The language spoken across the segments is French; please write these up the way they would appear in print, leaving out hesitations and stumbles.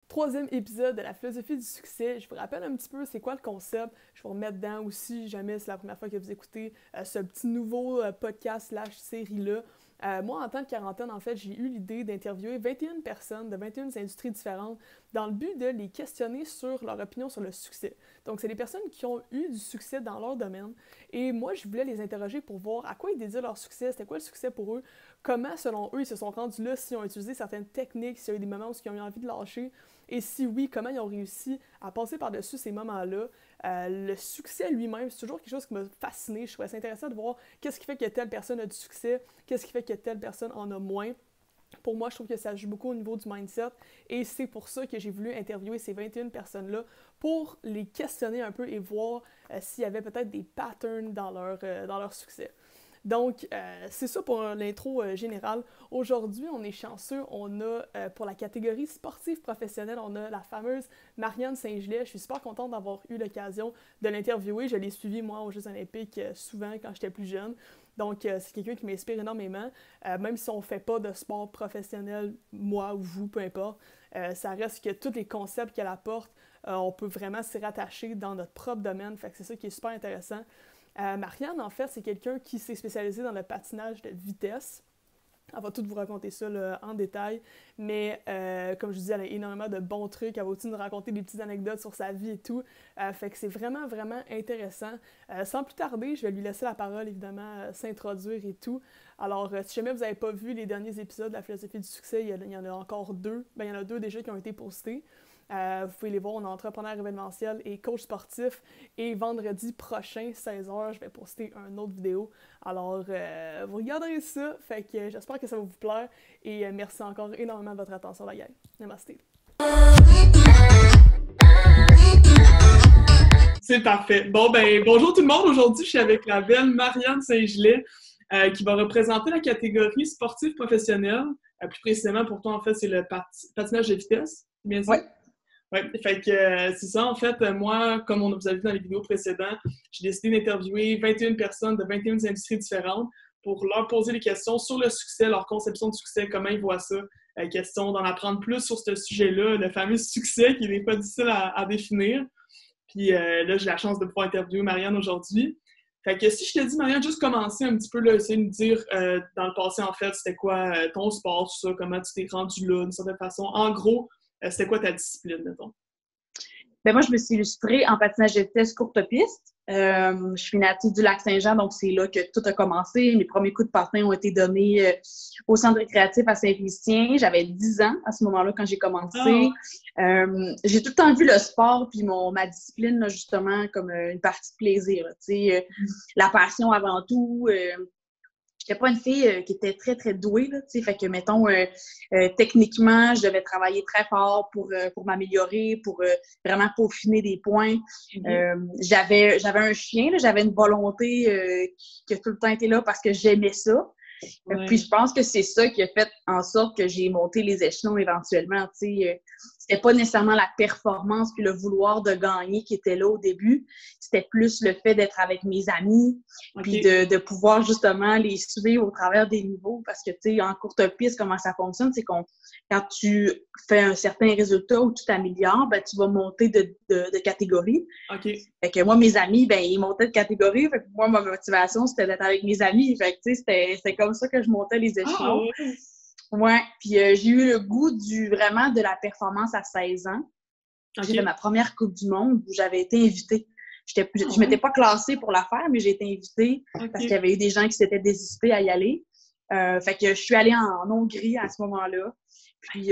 troisième épisode de la philosophie du succès. Je vous rappelle un petit peu c'est quoi le concept. Je vais vous remettre dedans aussi, jamais c'est la première fois que vous écoutez ce petit nouveau podcast/série-là. Moi, en temps de quarantaine, en fait, j'ai eu l'idée d'interviewer 21 personnes de 21 industries différentes dans le but de les questionner sur leur opinion sur le succès. Donc, c'est des personnes qui ont eu du succès dans leur domaine. Et moi, je voulais les interroger pour voir à quoi ils dédiaient leur succès, c'était quoi le succès pour eux, comment, selon eux, ils se sont rendus là, s'ils ont utilisé certaines techniques, s'il y a eu des moments où ils ont eu envie de lâcher, et si oui, comment ils ont réussi à passer par-dessus ces moments-là. Le succès lui-même, c'est toujours quelque chose qui m'a fasciné. Je trouvais ça intéressant de voir qu'est-ce qui fait que telle personne a du succès, qu'est-ce qui fait que telle personne en a moins. Pour moi, je trouve que ça joue beaucoup au niveau du mindset et c'est pour ça que j'ai voulu interviewer ces 21 personnes-là pour les questionner un peu et voir s'il y avait peut-être des patterns dans leur succès. Donc, c'est ça pour l'intro générale. Aujourd'hui, on est chanceux. On a, pour la catégorie sportive professionnelle, on a la fameuse Marianne Saint-Gelais. Je suis super contente d'avoir eu l'occasion de l'interviewer. Je l'ai suivie, moi, aux Jeux olympiques, souvent quand j'étais plus jeune. Donc, c'est quelqu'un qui m'inspire énormément. Même si on ne fait pas de sport professionnel, moi ou vous, peu importe, ça reste que tous les concepts qu'elle apporte, on peut vraiment s'y rattacher dans notre propre domaine. Fait que c'est ça qui est super intéressant. Marianne, en fait, c'est quelqu'un qui s'est spécialisé dans le patinage de vitesse. Elle va tout vous raconter ça là, en détail, mais comme je vous dis, elle a énormément de bons trucs. Elle va aussi nous raconter des petites anecdotes sur sa vie et tout. Fait que c'est vraiment, vraiment intéressant. Sans plus tarder, je vais lui laisser la parole, évidemment, s'introduire et tout. Alors, si jamais vous n'avez pas vu les derniers épisodes de la philosophie du succès, il y en a encore deux. Ben, il y en a deux déjà qui ont été postés. Vous pouvez les voir, on est entrepreneur événementiel et coach sportif. Et vendredi prochain, 16h, je vais poster une autre vidéo. Alors, vous regarderez ça. Fait que j'espère que ça va vous plaire. Et merci encore énormément de votre attention, la gang. Namaste. C'est parfait. Bon, ben, bonjour tout le monde. Aujourd'hui, je suis avec la belle Marianne Saint-Gelais qui va représenter la catégorie sportive professionnelle. Plus précisément, pour toi, en fait, c'est le patinage de vitesse. Bien sûr? Oui. Oui, fait que c'est ça. En fait, moi, comme on vous a vu dans les vidéos précédentes, j'ai décidé d'interviewer 21 personnes de 21 industries différentes pour leur poser des questions sur le succès, leur conception de succès, comment ils voient ça. Question d'en apprendre plus sur ce sujet-là, le fameux succès qui n'est pas difficile à définir. Puis là, j'ai la chance de pouvoir interviewer Marianne aujourd'hui. Fait que si je te dis, Marianne, juste commencer un petit peu, là, essayer de me dire dans le passé, en fait, c'était quoi ton sport, tout ça, comment tu t'es rendu là, d'une certaine façon. En gros, c'était quoi ta discipline, mettons? Ben moi, je me suis illustrée en patinage de vitesse courte piste. Je suis native du Lac-Saint-Jean, donc c'est là que tout a commencé. Mes premiers coups de patin ont été donnés au centre récréatif à Saint-Félicien. J'avais 10 ans à ce moment-là quand j'ai commencé. J'ai tout le temps vu le sport puis ma discipline, là, justement, comme une partie de plaisir. La passion avant tout. J'étais pas une fille qui était très, très douée, là, tu sais. Fait que, mettons, techniquement, je devais travailler très fort pour m'améliorer, pour vraiment peaufiner des points. J'avais un chien, là, j'avais une volonté qui a tout le temps été là parce que j'aimais ça. Ouais. Puis je pense que c'est ça qui a fait en sorte que j'ai monté les échelons éventuellement. C'était pas nécessairement la performance puis le vouloir de gagner qui était là au début. C'était plus le fait d'être avec mes amis puis de pouvoir justement les suivre au travers des niveaux. Parce que, tu sais, en courte piste, comment ça fonctionne, c'est quand tu fais un certain résultat ou tu t'améliores, ben, tu vas monter de catégorie. Fait que moi, mes amis, ben, ils montaient de catégorie. Fait que moi, ma motivation, c'était d'être avec mes amis. Fait que, tu sais, c'était comme ça que je montais les échelons. Ouais. Puis j'ai eu le goût vraiment de la performance à 16 ans. J'ai fait ma première Coupe du Monde où j'avais été invitée. Je m'étais pas classée pour la faire, mais j'ai été invitée parce qu'il y avait eu des gens qui s'étaient désistés à y aller. Fait que je suis allée en Hongrie à ce moment-là. Puis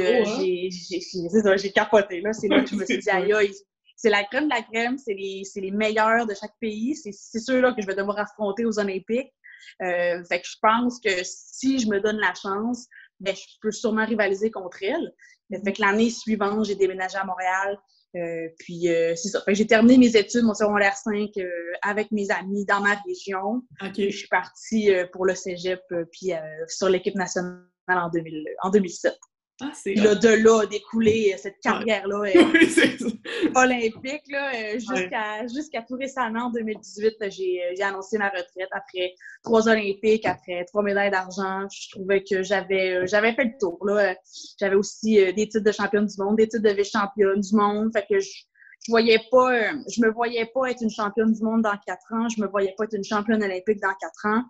j'ai capoté. Là. C'est là que je me suis dit, aïe, aïe, c'est la crème de la crème, c'est les meilleurs de chaque pays. C'est ceux-là que je vais devoir affronter aux Olympiques. Fait que je pense que si je me donne la chance, ben, je peux sûrement rivaliser contre elle. Fait que l'année suivante, j'ai déménagé à Montréal. Puis c'est ça. Fait que j'ai terminé mes études, mon secondaire 5, avec mes amis dans ma région. Puis je suis partie pour le cégep puis sur l'équipe nationale en 2007. Ah, c'est Puis là, de là a découlé cette carrière-là oui, c'est ça. olympique, là, jusqu'à tout récemment, en 2018, j'ai annoncé ma retraite après 3 Olympiques, après 3 médailles d'argent. Je trouvais que j'avais fait le tour, là. J'avais aussi des titres de championne du monde, des titres de vice-championne du monde. Fait que je me voyais pas être une championne du monde dans 4 ans. Je me voyais pas être une championne olympique dans 4 ans.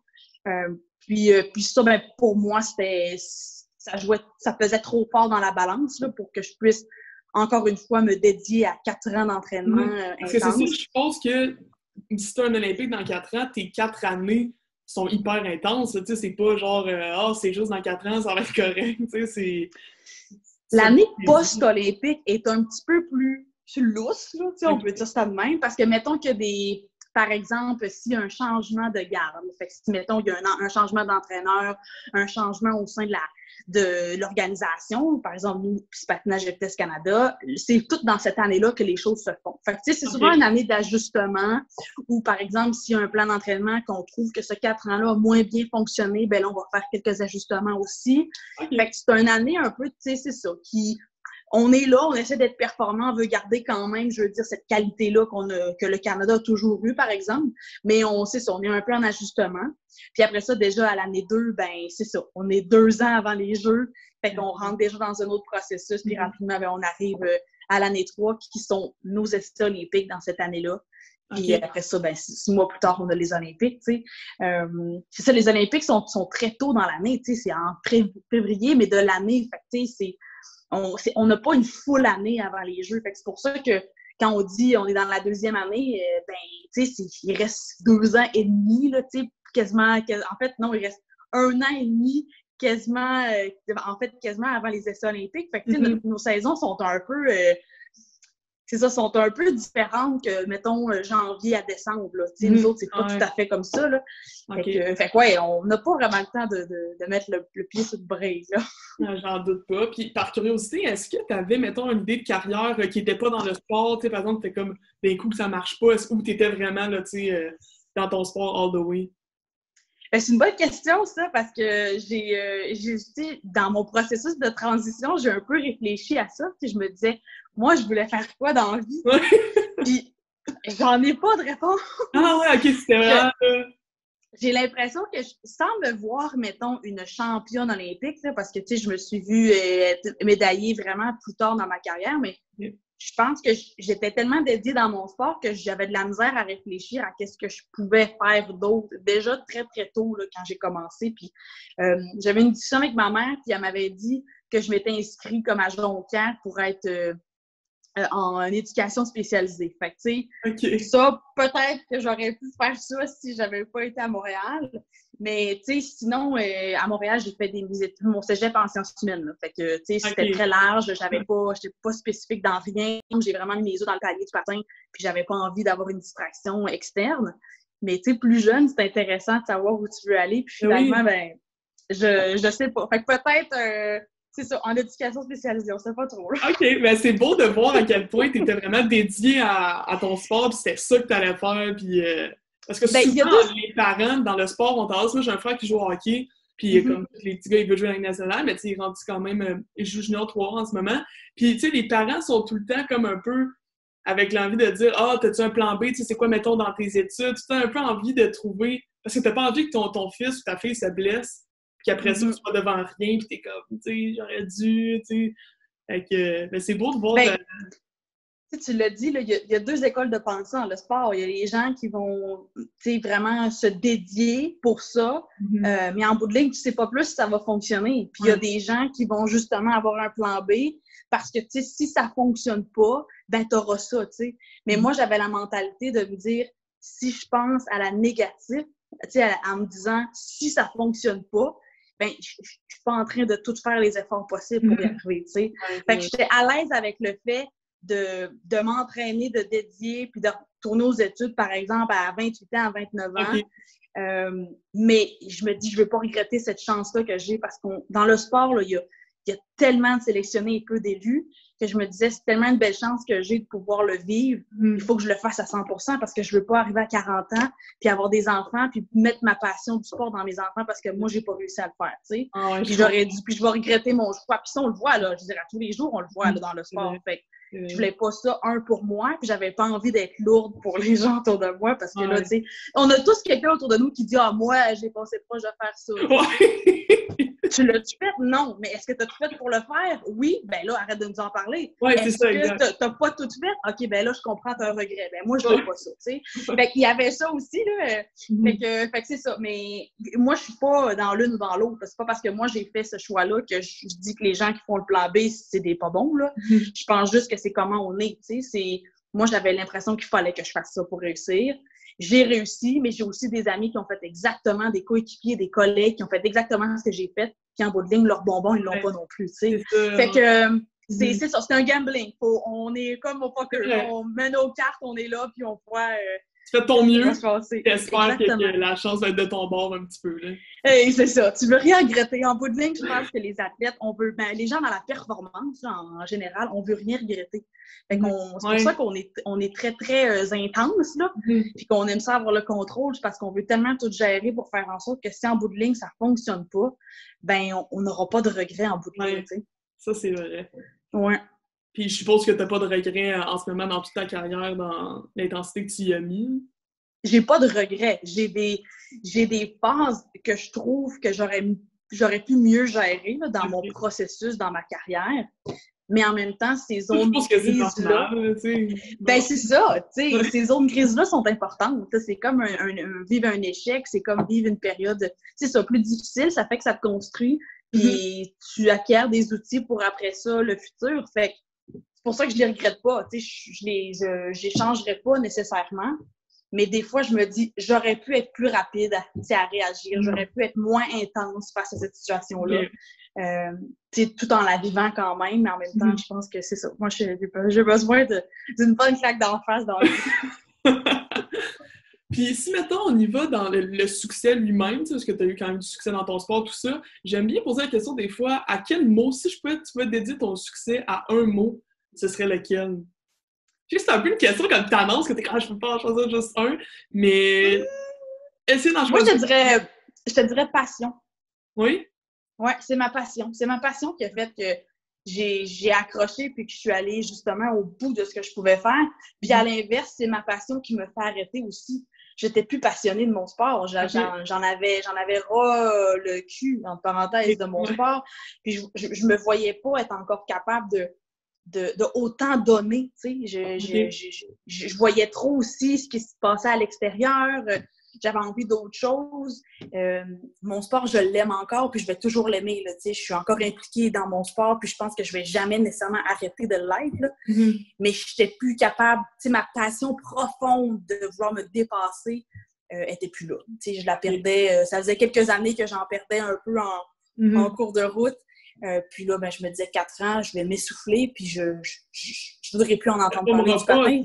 Puis ça, ben, pour moi, ça pesait trop fort dans la balance là, pour que je puisse, encore une fois, me dédier à 4 ans d'entraînement Parce que c'est intense. ça, je pense que si tu es un Olympique dans 4 ans, tes 4 années sont hyper intenses. Tu sais, c'est pas genre, c'est juste dans 4 ans, ça va être correct. Tu sais, c'est... L'année post-olympique est un petit peu plus lousse, là, tu sais, on peut dire ça de même, parce que mettons que par exemple, s'il y a un changement de garde, fait que si, mettons, il y a un changement d'entraîneur, un changement au sein de l'organisation, par exemple, nous, Patinage et Vitesse Canada, c'est tout dans cette année-là que les choses se font. Fait que, tu sais, c'est souvent une année d'ajustement où, par exemple, s'il y a un plan d'entraînement qu'on trouve que ce 4 ans-là a moins bien fonctionné, ben là, on va faire quelques ajustements aussi. Fait que c'est une année un peu, tu sais, c'est ça, on est là, on essaie d'être performant, on veut garder quand même, je veux dire, cette qualité-là que le Canada a toujours eu, par exemple. Mais on est un peu en ajustement. Puis après ça, déjà, à l'année 2, ben c'est ça. On est 2 ans avant les Jeux. Fait qu'on rentre déjà dans un autre processus. Puis rapidement, ben, on arrive à l'année 3, qui sont nos essais olympiques dans cette année-là. Puis après ça, ben 6 mois plus tard, on a les Olympiques, tu sais. C'est ça, les Olympiques sont très tôt dans l'année, tu sais. C'est en février, mais de l'année. Fait que, tu sais, on n'a pas une full année avant les Jeux. Fait que c'est pour ça que quand on dit on est dans la 2e année, ben, tu sais, il reste 2 ans et demi, là, tu sais, quasiment, en fait, non, il reste 1 an et demi quasiment, quasiment avant les essais olympiques. Fait que, tu sais, nos saisons sont un peu, sont un peu différentes que, mettons, janvier à décembre, là. Tu sais, nous autres, c'est pas tout à fait comme ça, là. Fait que, ouais, on n'a pas vraiment le temps de mettre le pied sur le break, là. J'en doute pas. Puis, par curiosité, est-ce que tu avais, mettons, une idée de carrière qui n'était pas dans le sport? Tu sais, par exemple, t'es comme, d'un coup, que ça marche pas. Ou tu étais vraiment, là, tu sais, dans ton sport all the way? Ben, c'est une bonne question, ça, parce que dans mon processus de transition, j'ai un peu réfléchi à ça. Puis je me disais, moi, je voulais faire quoi dans la vie? Puis j'en ai pas de réponse. Ah ouais, ok, c'était vraiment... J'ai l'impression que, sans me voir, mettons, une championne olympique, là, parce que, tu sais, je me suis vue médaillée vraiment plus tard dans ma carrière, mais je pense que j'étais tellement dédiée dans mon sport que j'avais de la misère à réfléchir à qu'est-ce que je pouvais faire d'autre. Déjà très, très tôt, là, quand j'ai commencé. Puis j'avais une discussion avec ma mère, puis elle m'avait dit que je m'étais inscrite comme à Jonquière pour être en éducation spécialisée. Fait que, tu sais, ça, peut-être que j'aurais pu faire ça si j'avais pas été à Montréal. Mais, tu sais, sinon, à Montréal, j'ai fait mon cégep en sciences humaines, là. Fait que, tu sais, c'était très large. J'étais pas spécifique dans rien. J'ai vraiment mis mes œufs dans le panier du patin, puis j'avais pas envie d'avoir une distraction externe. Mais, tu sais, plus jeune, c'est intéressant de savoir où tu veux aller. Puis finalement, ben, je sais pas. Fait que peut-être... c'est ça, en éducation spécialisée, on sait pas trop. OK, ben c'est beau de voir à quel point tu étais vraiment dédié à ton sport, puis c'était ça que tu allais faire, puis... Parce que souvent, les parents, dans le sport, ont tendance... Moi, j'ai un frère qui joue au hockey, puis comme les petits gars, ils veulent jouer à la Ligue nationale, mais tu sais, il est rendu quand même... il joue junior 3 en ce moment. Puis, tu sais, les parents sont tout le temps comme un peu avec l'envie de dire « Ah, t'as-tu un plan B? Tu sais, c'est quoi, mettons, dans tes études? » Tu as un peu envie de trouver... Parce que t'as pas envie que ton fils ou ta fille se blesse, puis après ça, tu sois devant rien, puis t'es comme, tu sais, j'aurais dû, tu sais. Fait que, ben, c'est beau de voir... Tu l'as dit, il y a 2 écoles de pensée dans le sport. Il y a les gens qui vont, tu sais, vraiment se dédier pour ça, mais en bout de ligne, tu sais pas plus si ça va fonctionner. Puis il y a des gens qui vont justement avoir un plan B parce que, tu sais, si ça fonctionne pas, ben t'auras ça, tu sais. Mais moi, j'avais la mentalité de me dire, si je pense à la négative, tu sais, en me disant, si ça fonctionne pas, ben, je suis pas en train de tout faire les efforts possibles pour y arriver, tu sais. Fait que j'étais à l'aise avec le fait de m'entraîner, de dédier, puis de retourner aux études, par exemple, à 28 ans, à 29 ans. Mais je me dis, je veux pas regretter cette chance-là que j'ai parce que dans le sport, là, il y a tellement de sélectionnés et peu d'élus. que je me disais, c'est tellement une belle chance que j'ai de pouvoir le vivre. Il faut que je le fasse à 100% parce que je veux pas arriver à 40 ans puis avoir des enfants puis mettre ma passion du sport dans mes enfants parce que moi, j'ai pas réussi à le faire, tu sais. Ah ouais, Puis j'aurais dû, puis je vais regretter mon choix. Puis ça, on le voit, là. Je veux dire, à tous les jours, on le voit, là, dans le sport. Fait que je voulais pas ça, pour moi, puis j'avais pas envie d'être lourde pour les gens autour de moi parce que là, tu sais, on a tous quelqu'un autour de nous qui dit « Ah, moi, j'ai passé proche de faire ça. » Tu l'as-tu fait? Non. Mais est-ce que tu as tout fait pour le faire? Oui. Ben là, arrête de nous en parler. Est-ce que t'as pas tout fait? OK, ben là, je comprends ton regret. Ben moi, je veux pas ça, tu sais. Fait qu'il y avait ça aussi, là. Fait que c'est ça. Mais moi, je suis pas dans l'une ou dans l'autre. C'est pas parce que moi, j'ai fait ce choix-là que je dis que les gens qui font le plan B, c'est des pas bons, là. Je pense juste que c'est comment on est, tu sais. Moi, j'avais l'impression qu'il fallait que je fasse ça pour réussir. J'ai réussi, mais j'ai aussi des amis qui ont fait exactement, des coéquipiers, des collègues qui ont fait exactement ce que j'ai fait, puis en bout de ligne, leurs bonbons, ils l'ont pas non plus, tu sais. Fait que c'est ça, c'est un gambling. On est comme au poker, on met nos cartes, on est là, puis on voit... tu fais ton mieux, t'espères que la chance va être de ton bord un petit peu, là. Hey, c'est ça, tu veux rien regretter. En bout de ligne, je pense que les athlètes, les gens dans la performance, là, en général, on veut rien regretter. Fait qu'on, c'est pour ça qu'on est très, très intense, là, puis qu'on aime ça avoir le contrôle, parce qu'on veut tellement tout gérer pour faire en sorte que si en bout de ligne, ça fonctionne pas, ben, on n'aura pas de regrets en bout de ligne, tu sais. Ça, c'est vrai. Ouais. Puis je suppose que t'as pas de regrets en ce moment dans toute ta carrière, dans l'intensité que tu y as mis. J'ai pas de regrets. J'ai des phases que je trouve que j'aurais pu mieux gérer là, dans mon processus, dans ma carrière. Mais en même temps, ces zones grises-là... Ben, c'est ça, tu sais, ces zones grises-là sont importantes. C'est comme vivre un échec, c'est comme vivre une période, c'est ça, plus difficile, ça fait que ça te construit, puis tu acquiers des outils pour après ça, le futur. Fait que c'est pour ça que je les regrette pas, tu sais, je les changerais pas nécessairement. Mais des fois, je me dis, j'aurais pu être plus rapide à réagir, j'aurais pu être moins intense face à cette situation-là. Tout en la vivant quand même, mais en même temps, je pense que c'est ça. Moi, j'ai besoin d'une bonne claque d'en face dans le vie. Puis si, mettons, on y va dans le succès lui-même, parce que tu as eu quand même du succès dans ton sport, tout ça, j'aime bien poser la question des fois, à quel mot, si tu peux dédier ton succès à un mot, ce serait lequel? Je sais que c'est un peu une question comme t'annonces que t'es quand je peux pas en choisir juste un, mais essaye d'en choisir. Moi, je te dirais passion. Oui? Ouais, c'est ma passion. C'est ma passion qui a fait que j'ai accroché puis que je suis allée justement au bout de ce que je pouvais faire. Puis à l'inverse, c'est ma passion qui me fait arrêter aussi. J'étais plus passionnée de mon sport. J'en avais ras le cul, entre parenthèses, de mon sport. Puis je me voyais pas être encore capable de autant donner, tu sais. Je voyais trop aussi ce qui se passait à l'extérieur. J'avais envie d'autre chose. Mon sport, je l'aime encore, puis je vais toujours l'aimer, là, tu sais. Je suis encore impliquée dans mon sport, puis je pense que je vais jamais nécessairement arrêter de l'être, là. Mais je n'étais plus capable, tu sais, ma passion profonde de vouloir me dépasser était plus là. Tu sais, je la perdais. Ça faisait quelques années que j'en perdais un peu en cours de route. Puis là, ben, je me disais 4 ans, je vais m'essouffler, puis je voudrais plus en entendre parler du patin.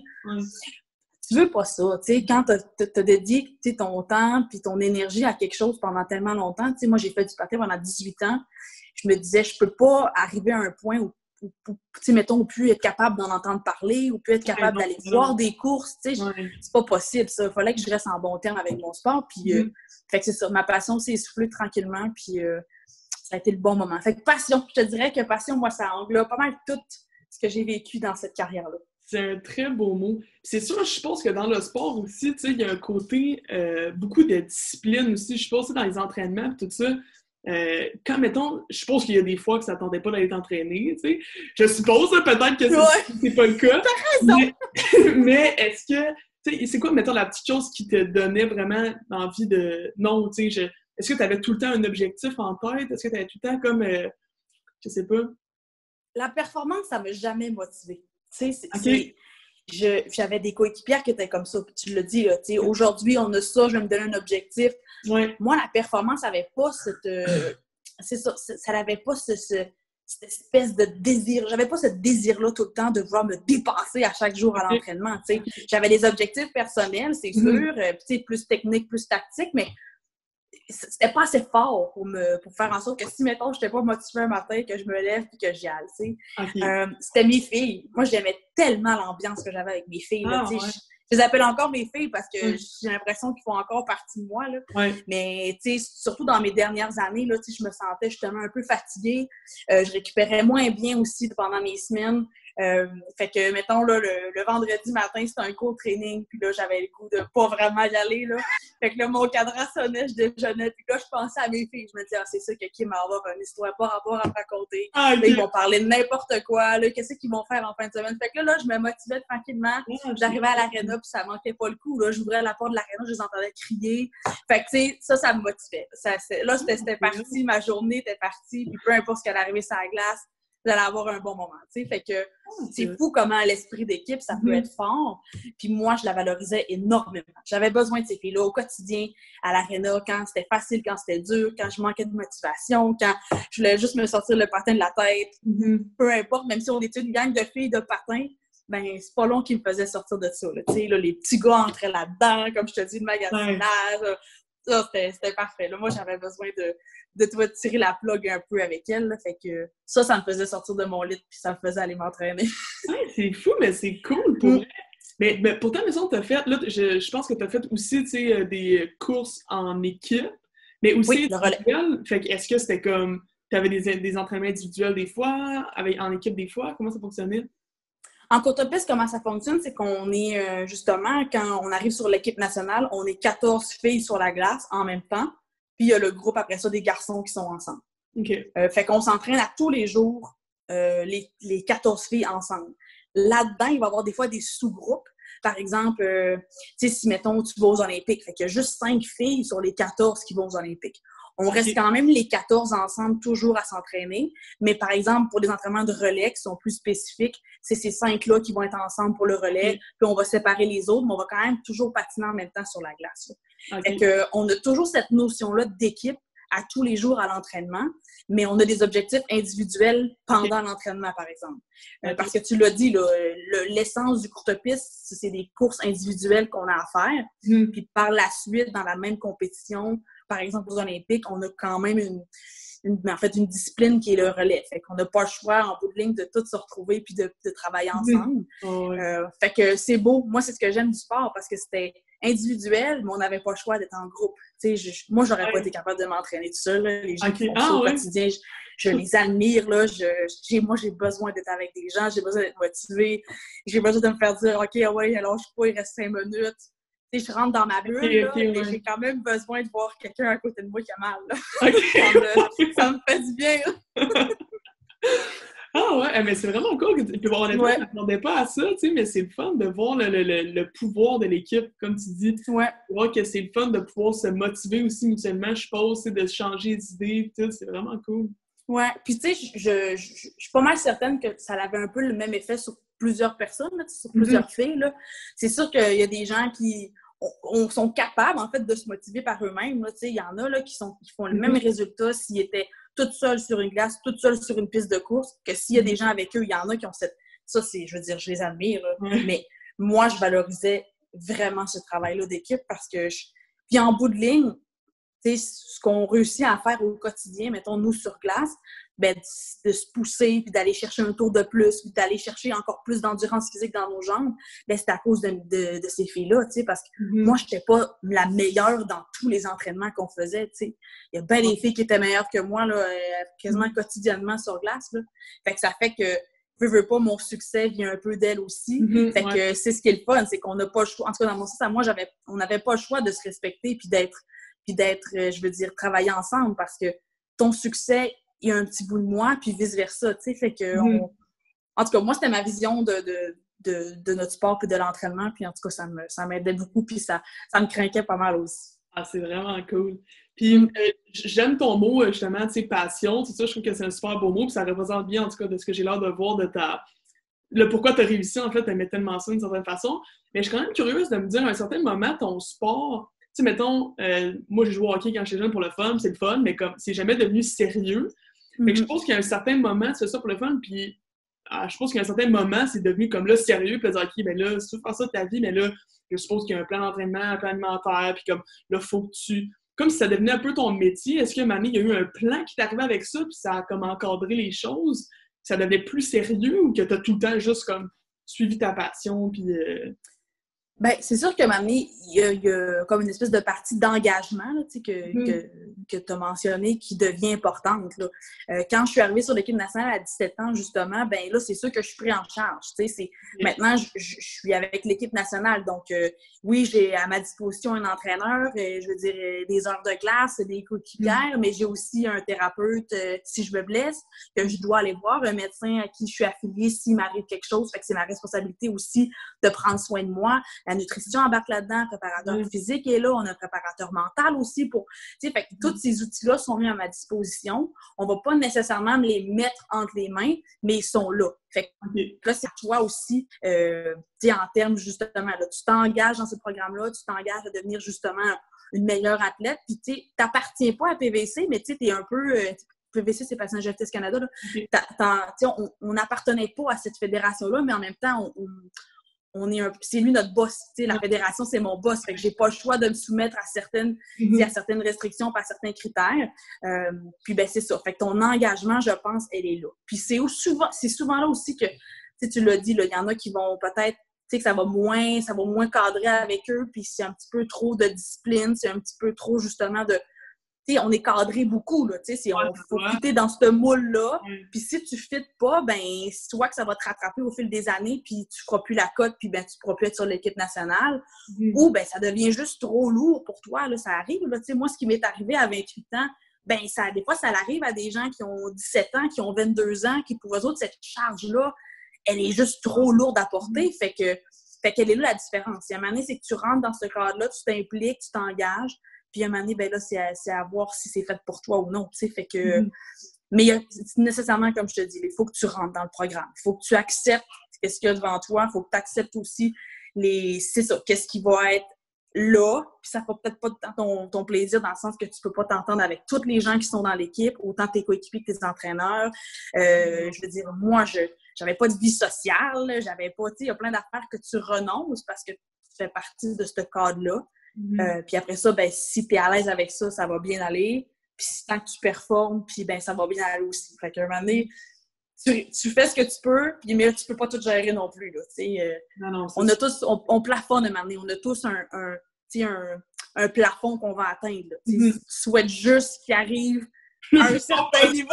Tu veux pas ça, tu sais, quand t'as dédié ton temps puis ton énergie à quelque chose pendant tellement longtemps, tu sais, moi, j'ai fait du patin pendant 18 ans, je me disais, je peux pas arriver à un point où tu sais, mettons, plus être capable d'en entendre parler ou plus être capable d'aller voir des courses, tu sais, c'est pas possible, ça. Il fallait que je reste en bon terme avec mon sport, puis fait que c'est ça, ma passion s'est essoufflée tranquillement, puis ça a été le bon moment. Fait que passion, je te dirais que passion, moi, ça englobe pas mal tout ce que j'ai vécu dans cette carrière-là. C'est un très beau mot. C'est sûr, je pense que dans le sport aussi, tu sais, il y a un côté, beaucoup de discipline aussi. Je pense que dans les entraînements et tout ça, quand, mettons, je suppose qu'il y a des fois que ça t'attendait pas d'aller t'entraîner, tu sais. Je suppose, peut-être que c'est pas le cas. T'as raison! Mais est-ce que, tu sais, c'est quoi, mettons, la petite chose qui te donnait vraiment envie de... Non, tu sais, est-ce que tu avais tout le temps un objectif en tête? Est-ce que tu avais tout le temps comme... je sais pas. La performance, ça m'a jamais motivée. Tu sais, j'avais des coéquipières qui étaient comme ça. Puis tu l'as dit, là, tu sais, aujourd'hui, on a ça, je vais me donner un objectif. Ouais. Moi, la performance n'avait pas c'est ça, ça n'avait pas cette espèce de désir. J'avais pas ce désir-là tout le temps de vouloir me dépasser à chaque jour à l'entraînement. Tu sais. J'avais des objectifs personnels, c'est sûr, plus techniques, plus tactiques, mais c'était pas assez fort pour faire en sorte que si, mettons, j'étais pas motivée un matin, que je me lève et que j'y aille, tu sais. OK. C'était mes filles. Moi, j'aimais tellement l'ambiance que j'avais avec mes filles, là, Ah, tu sais. ouais. Je les appelle encore mes filles parce que Ouais. j'ai l'impression qu'ils font encore partie de moi, là. Ouais. Mais, tu sais, surtout dans mes dernières années, là, tu sais, je me sentais justement un peu fatiguée. Je récupérais moins bien aussi pendant mes semaines. Fait que, mettons, là, le vendredi matin, c'était un court training, puis là, j'avais le goût de pas vraiment y aller, là. Fait que là, mon cadran sonnait, je déjeunais, puis là, je pensais à mes filles. Je me disais, ah, c'est ça que Kim va avoir une histoire pas rapport à me raconter. Ah, Là, ils OK. vont parler de n'importe quoi, là, qu'est-ce qu'ils vont faire en fin de semaine. Fait que là, je me motivais tranquillement. Ah, OK. J'arrivais à l'aréna, puis ça manquait pas le coup, là. J'ouvrais la porte de l'aréna, je les entendais crier. Fait que, tu sais, ça me motivait. Là, c'était parti, ma journée était partie, puis peu importe ce qu'elle arrivait sur la glace, j'allais avoir un bon moment, tu sais. Fait que c'est fou comment l'esprit d'équipe, ça peut être fort. Puis moi, je la valorisais énormément. J'avais besoin de ces filles-là au quotidien, à l'aréna, quand c'était facile, quand c'était dur, quand je manquais de motivation, quand je voulais juste me sortir le patin de la tête. Peu importe, même si on était une gang de filles de patin, ben c'est pas long qu'ils me faisaient sortir de ça. Tu sais, les petits gars entraient là-dedans, comme je te dis, le magasinage. Ça, c'était parfait. Là, moi, j'avais besoin de tirer la plug un peu avec elle. Là, fait que ça me faisait sortir de mon lit puis ça me faisait aller m'entraîner. Ouais, c'est fou, mais c'est cool pour vrai. Mais pourtant, maison, t'as fait, là, je pense que t'as fait aussi, tu sais, des courses en équipe, mais aussi Oui, le relais. individuelles. Fait que est-ce que c'était comme, t'avais des entraînements individuels des fois, en équipe des fois? Comment ça fonctionnait? En courte-piste, comment ça fonctionne, c'est qu'on est, justement, quand on arrive sur l'équipe nationale, on est 14 filles sur la glace en même temps, puis il y a le groupe après ça des garçons qui sont ensemble. OK. Fait qu'on s'entraîne à tous les jours, les 14 filles ensemble. Là-dedans, il va y avoir des fois des sous-groupes. Par exemple, tu sais, si, mettons, tu vas aux Olympiques, fait qu'il y a juste 5 filles sur les 14 qui vont aux Olympiques. On reste quand même les 14 ensemble, toujours à s'entraîner. Mais par exemple, pour des entraînements de relais qui sont plus spécifiques, c'est ces 5-là qui vont être ensemble pour le relais. Puis on va séparer les autres, mais on va quand même toujours patiner en même temps sur la glace. Fait que, on a toujours cette notion-là d'équipe à tous les jours à l'entraînement, mais on a des objectifs individuels pendant l'entraînement, par exemple. Parce que tu l'as dit, l'essence du courte-piste, c'est des courses individuelles qu'on a à faire. Puis par la suite, dans la même compétition, par exemple aux Olympiques, on a quand même une discipline qui est le relais. Fait qu'on n'a pas le choix en bout de ligne de tous se retrouver puis de travailler ensemble. Fait que c'est beau. Moi, c'est ce que j'aime du sport parce que c'était individuel, mais on n'avait pas le choix d'être en groupe. Moi, j'aurais pas été capable de m'entraîner tout seul. Là. Les gens qui font ça au quotidien, je les admire. Là. Moi, j'ai besoin d'être avec des gens, j'ai besoin d'être motivée, j'ai besoin de me faire dire « OK, ouais, alors je sais pas, il reste 5 minutes. » Je rentre dans ma bulle, mais j'ai quand même besoin de voir quelqu'un à côté de moi qui a mal. Ça me fait du bien. Ah ouais, mais c'est vraiment cool. Puis honnêtement, je ne m'attendais pas à ça, tu sais, mais c'est le fun de voir le pouvoir de l'équipe, comme tu dis. Ouais. Voir que c'est le fun de pouvoir se motiver aussi mutuellement, je suppose, de changer d'idée, tout, c'est vraiment cool. Ouais, puis tu sais, je suis pas mal certaine que ça avait un peu le même effet sur plusieurs personnes, là, sur plusieurs filles. Là. C'est sûr qu'il y a des gens qui sont capables, en fait, de se motiver par eux-mêmes. Il y en a là, qui font le même résultat s'ils étaient toutes seules sur une glace, toutes seules sur une piste de course, que s'il y a des gens avec eux, il y en a qui ont cette... Ça, c'est, je veux dire, je les admire. Mais moi, je valorisais vraiment ce travail-là d'équipe parce que... Puis en bout de ligne, ce qu'on réussit à faire au quotidien, mettons, nous, sur glace, ben, de se pousser, puis d'aller chercher un tour de plus, puis d'aller chercher encore plus d'endurance physique dans nos jambes, ben, c'est à cause de ces filles-là, parce que moi, je n'étais pas la meilleure dans tous les entraînements qu'on faisait, Il y a bien des filles qui étaient meilleures que moi, là, quasiment quotidiennement sur glace, là. Fait que ça fait que, veux pas, mon succès vient un peu d'elle aussi. Fait que c'est ce qui est le fun, c'est qu'on n'a pas le choix, en tout cas, dans mon sens, à moi, on n'avait pas le choix de se respecter, puis d'être, je veux dire, travailler ensemble, parce que ton succès, il y a un petit bout de moi, puis vice-versa, tu sais, fait que... En tout cas, moi, c'était ma vision de notre sport puis de l'entraînement, puis en tout cas, ça m'aidait beaucoup, puis ça me craquait pas mal aussi. Ah, c'est vraiment cool. Puis, j'aime ton mot, justement, tu sais, passion, tout ça, je trouve que c'est un super beau mot, puis ça représente bien, en tout cas, de ce que j'ai l'air de voir de le pourquoi tu as réussi, en fait, à mettre tellement ça d'une certaine façon. Mais je suis quand même curieuse de me dire, à un certain moment, ton sport... Tu sais, mettons, moi, j'ai joué au hockey quand j'étais jeune pour le fun, c'est le fun, mais comme c'est jamais devenu sérieux. Fait que je pense qu'il y a un certain moment, tu fais ça pour le fun, puis je pense qu'il y a un certain moment, c'est devenu comme là, sérieux, puis là, OK, ben là, si tu veux faire ça de ta vie, mais là, je suppose qu'il y a un plan d'entraînement, un plan alimentaire, puis comme là, faut que tu comme si ça devenait un peu ton métier. Est-ce qu'à un moment donné, il y a eu un plan qui t'arrivait avec ça, puis ça a comme encadré les choses? Ça devenait plus sérieux ou que t'as tout le temps juste comme suivi ta passion, puis... Ben, c'est sûr que maintenant, il y a comme une espèce de partie d'engagement là, tu sais, que tu as mentionné qui devient importante. Là. Quand je suis arrivée sur l'équipe nationale à 17 ans, justement, ben là, c'est sûr que je suis pris en charge. Tu sais, maintenant, je suis avec l'équipe nationale. Donc, oui, j'ai à ma disposition un entraîneur, je veux dire, des heures de classe, des coéquipières, mais j'ai aussi un thérapeute si je me blesse, que je dois aller voir, un médecin à qui je suis affiliée s'il m'arrive quelque chose. Fait que c'est ma responsabilité aussi de prendre soin de moi. La nutrition embarque là-dedans, le préparateur physique est là, on a un préparateur mental aussi pour... Tu sais, fait que tous ces outils-là sont mis à ma disposition. On va pas nécessairement me les mettre entre les mains, mais ils sont là. Fait que là, c'est toi aussi, tu sais, en termes justement, là, tu t'engages dans ce programme-là, tu t'engages à devenir justement une meilleure athlète, puis tu sais, t'appartiens pas à PVC, mais tu sais, t'es un peu... PVC, c'est Patient Justice Canada, là. On n'appartenait pas à cette fédération-là, mais en même temps, c'est lui notre boss. La fédération, c'est mon boss. Fait que j'ai pas le choix de me soumettre à certaines restrictions, à certains critères. Puis ben c'est ça. Fait que ton engagement, je pense, elle est là. Puis c'est souvent là aussi que, tu l'as dit, il y en a qui vont peut-être, que ça va moins cadrer avec eux, puis c'est un petit peu trop de discipline, c'est un petit peu trop justement de... T'sais, on est cadré beaucoup, là, on faut fitter dans ce moule-là. Puis si tu fites pas, ben soit que ça va te rattraper au fil des années, puis tu feras plus la cote, puis ben tu pourras plus être sur l'équipe nationale. Ou ben ça devient juste trop lourd pour toi, là, ça arrive. Là, moi, ce qui m'est arrivé à 28 ans, ben des fois, ça arrive à des gens qui ont 17 ans, qui ont 22 ans, qui pour eux autres, cette charge-là, elle est juste trop lourde à porter. Fait qu'elle est là la différence. Il y a un moment donné, c'est que tu rentres dans ce cadre-là, tu t'impliques, tu t'engages. Puis à un moment donné, ben là, c'est à voir si c'est fait pour toi ou non. Fait que... Mais nécessairement, comme je te dis, il faut que tu rentres dans le programme. Il faut que tu acceptes ce qu'il y a devant toi. Il faut que tu acceptes aussi c'est ça, qu'est-ce qui va être là. Puis ça ne fera peut-être pas ton plaisir dans le sens que tu ne peux pas t'entendre avec tous les gens qui sont dans l'équipe, autant tes coéquipiers que tes entraîneurs. Je veux dire, moi, j'avais pas de vie sociale. J'avais pas, il y a plein d'affaires que tu renonces parce que tu fais partie de ce cadre-là. Puis après ça, ben, si tu es à l'aise avec ça, ça va bien aller. Puis tant que tu performes, puis ben, ça va bien aller aussi. Fait qu'à un moment donné, tu fais ce que tu peux, puis mais là, tu peux pas tout gérer non plus. Là, on plafonne à un moment donné. On a tous un plafond qu'on va atteindre. Là, si tu souhaites juste qu'il arrive à un certain niveau.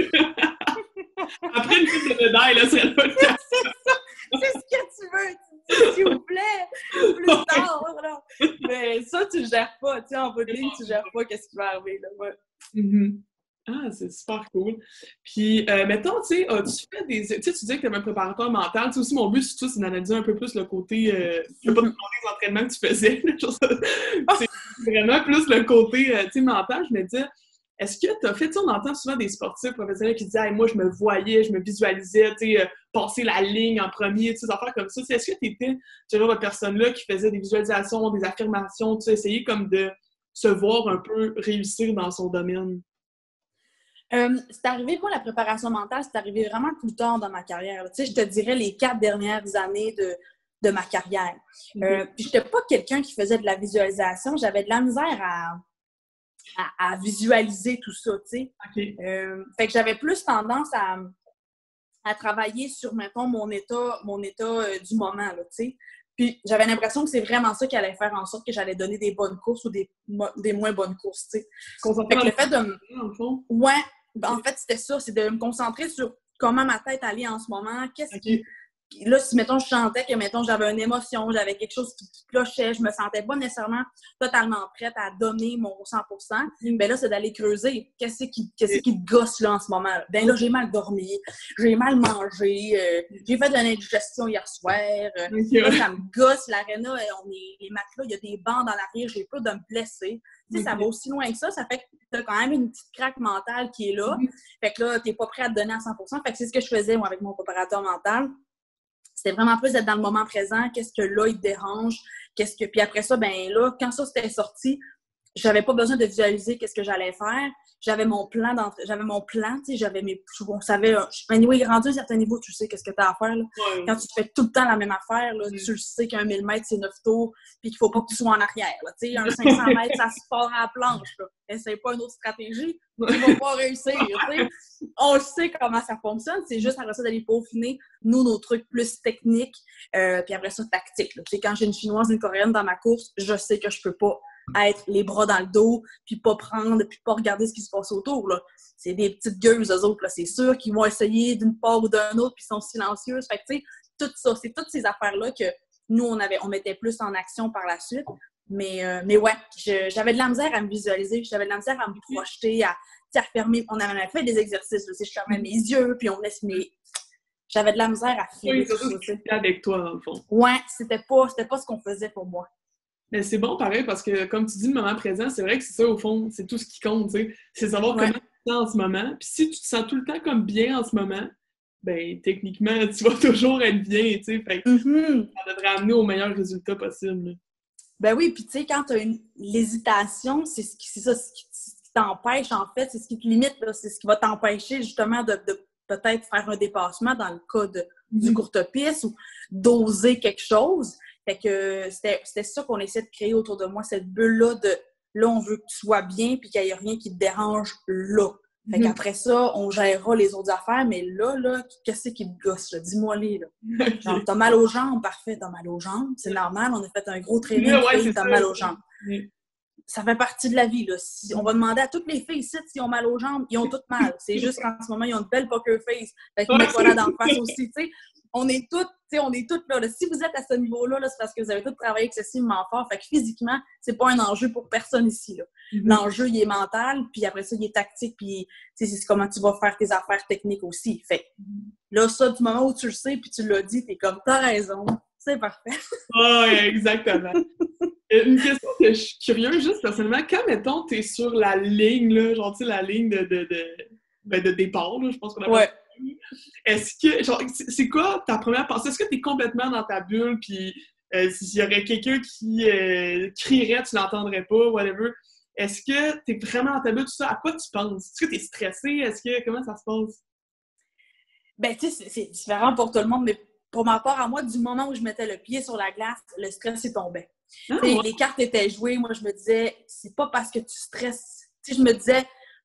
Après une prise de médaille, là, c'est le c'est ce que tu veux. S'il vous plaît, plus tard. Là. Mais ça, tu ne gères pas. En bout de ligne, tu ne gères pas qu'est-ce qui va arriver. Là. Ouais. Ah, c'est super cool. Puis, mettons, tu sais, tu fais des... Tu sais, tu dis que tu es un préparateur mental. Tu sais, aussi, mon but, c'est d'analyser un peu plus le côté... je ne vais pas te demander les entraînements que tu faisais. C'est vraiment plus le côté, tu sais, mental. Je me dis, est-ce que tu as fait, tu sais, on entend souvent des sportifs professionnels qui disent hey, moi, je me voyais, je me visualisais, tu sais, passer la ligne en premier, tu sais, des affaires comme ça. Est-ce que tu étais, tu vois, la personne-là qui faisait des visualisations, des affirmations, tu sais, essayer comme de se voir un peu réussir dans son domaine? C'est arrivé, moi, la préparation mentale, c'est arrivé vraiment plus tard dans ma carrière. Tu sais, je te dirais les 4 dernières années de ma carrière. Puis, je n'étais pas quelqu'un qui faisait de la visualisation. J'avais de la misère à visualiser tout ça, tu sais. Fait que j'avais plus tendance à travailler sur, mettons, mon état du moment, là, tu sais. Puis j'avais l'impression que c'est vraiment ça qui allait faire en sorte que j'allais donner des bonnes courses ou des moins bonnes courses, tu sais. Fait que le fait de ouais, en fait, c'était ça, c'est de me concentrer sur comment ma tête allait en ce moment, là, si, mettons, je chantais que, mettons, j'avais une émotion, j'avais quelque chose qui clochait, je me sentais pas nécessairement totalement prête à donner mon 100%, bien là, c'est d'aller creuser. Qu'est-ce qui te gosse, là, en ce moment? Ben là, j'ai mal dormi, j'ai mal mangé, j'ai fait de la indigestion hier soir, là, ça me gosse, l'aréna, les matelas, il y a des bancs dans l'arrière, j'ai peur de me blesser. Tu sais, ça va aussi loin que ça fait que t'as quand même une petite craque mentale qui est là. Fait que là, t'es pas prêt à te donner à 100%. Fait que c'est ce que je faisais, moi, avec mon préparateur mental. C'était vraiment plus d'être dans le moment présent. Qu'est-ce que là, il te dérange? Puis après ça, ben là, quand ça s'était sorti, j'avais pas besoin de visualiser qu'est-ce que j'allais faire. J'avais mon plan, tu sais, on savait, anyway, rendu à un certain niveau, tu sais qu'est-ce que tu as à faire, là. Ouais. Quand tu fais tout le temps la même affaire, là, tu le sais qu'un 1000 mètres, c'est 9 tours, puis qu'il faut pas que tu sois en arrière, là. Tu sais, un 500 mètres, ça se part à la planche, là. Essaye pas une autre stratégie, tu vas pas réussir, tu sais. On le sait comment ça fonctionne, c'est juste après ça d'aller peaufiner, nous, nos trucs plus techniques, puis après ça, tactiques, là. Tu sais, quand j'ai une Chinoise, une Coréenne dans ma course, je sais que je peux pas être les bras dans le dos, puis pas prendre, puis pas regarder ce qui se passe autour, là. C'est des petites gueules, eux autres, là. C'est sûr qu'ils vont essayer d'une part ou d'un autre, puis ils sont silencieuses. Fait que, tu sais, tout ça, c'est toutes ces affaires-là que nous, on mettait plus en action par la suite. Mais ouais, j'avais de la misère à me visualiser, j'avais de la misère à me projeter, à fermer. On avait fait des exercices, là, je fermais mes yeux, puis on laisse mes... J'avais de la misère à filmer tout ça, tu sais. Avec toi, dans le fond. Ouais, c'était pas ce qu'on faisait pour moi. Mais c'est bon, pareil, parce que, comme tu dis, le moment présent, c'est vrai que c'est ça, au fond, c'est tout ce qui compte, tu sais. C'est savoir comment tu te sens en ce moment. Puis si tu te sens tout le temps comme bien en ce moment, ben, techniquement, tu vas toujours être bien, tu sais. Fait que ça devrait amener au meilleur résultat possible. Ben oui, puis tu sais, quand tu as l'hésitation, c'est ça ce qui t'empêche, en fait, c'est ce qui te limite, là, c'est ce qui va t'empêcher, justement, de peut-être faire un dépassement dans le cas du courte-piste ou d'oser quelque chose. Fait que c'était ça qu'on essaie de créer autour de moi, cette bulle-là de là, on veut que tu sois bien puis qu'il n'y ait rien qui te dérange là. Fait qu'après ça, on gérera les autres affaires, mais là, qu'est-ce qui te gosse, là? Dis-moi-les, là. Genre, t'as mal aux jambes, parfait, t'as mal aux jambes. C'est normal, on a fait un gros training, t'as mal aux jambes. Ça fait partie de la vie, là. Si on va demander à toutes les filles ici s'ils ont mal aux jambes, ils ont toutes mal. C'est juste qu'en ce moment, ils ont une belle poker face. Fait qu'ils mettent voilà dans le face aussi, tu sais. On est toutes là, là. Si vous êtes à ce niveau-là, là, c'est parce que vous avez tous travaillé excessivement fort. Fait que physiquement, c'est pas un enjeu pour personne ici, là. L'enjeu, il est mental, puis après ça, il est tactique, puis c'est comment tu vas faire tes affaires techniques aussi. Fait que là, ça, du moment où tu le sais, puis tu l'as dit, t'es comme, t'as raison. C'est parfait. Ah, exactement. Une question que je suis curieuse, juste personnellement, quand, mettons, t'es sur la ligne, là, genre, tu sais, la ligne de départ, là, je pense qu'on a ouais. Est-ce que, genre, c'est quoi ta première pensée? Est-ce que t'es complètement dans ta bulle, puis s'il y aurait quelqu'un qui crierait, tu l'entendrais pas, whatever? Est-ce que t'es vraiment dans ta bulle, tout ça? À quoi tu penses? Est-ce que t'es stressé? Comment ça se passe? Ben, tu sais, c'est différent pour tout le monde, mais pour ma part, à moi, du moment où je mettais le pied sur la glace, le stress est tombé. Les cartes étaient jouées, moi, je me disais, c'est pas parce que tu stresses. Tu sais, je me disais,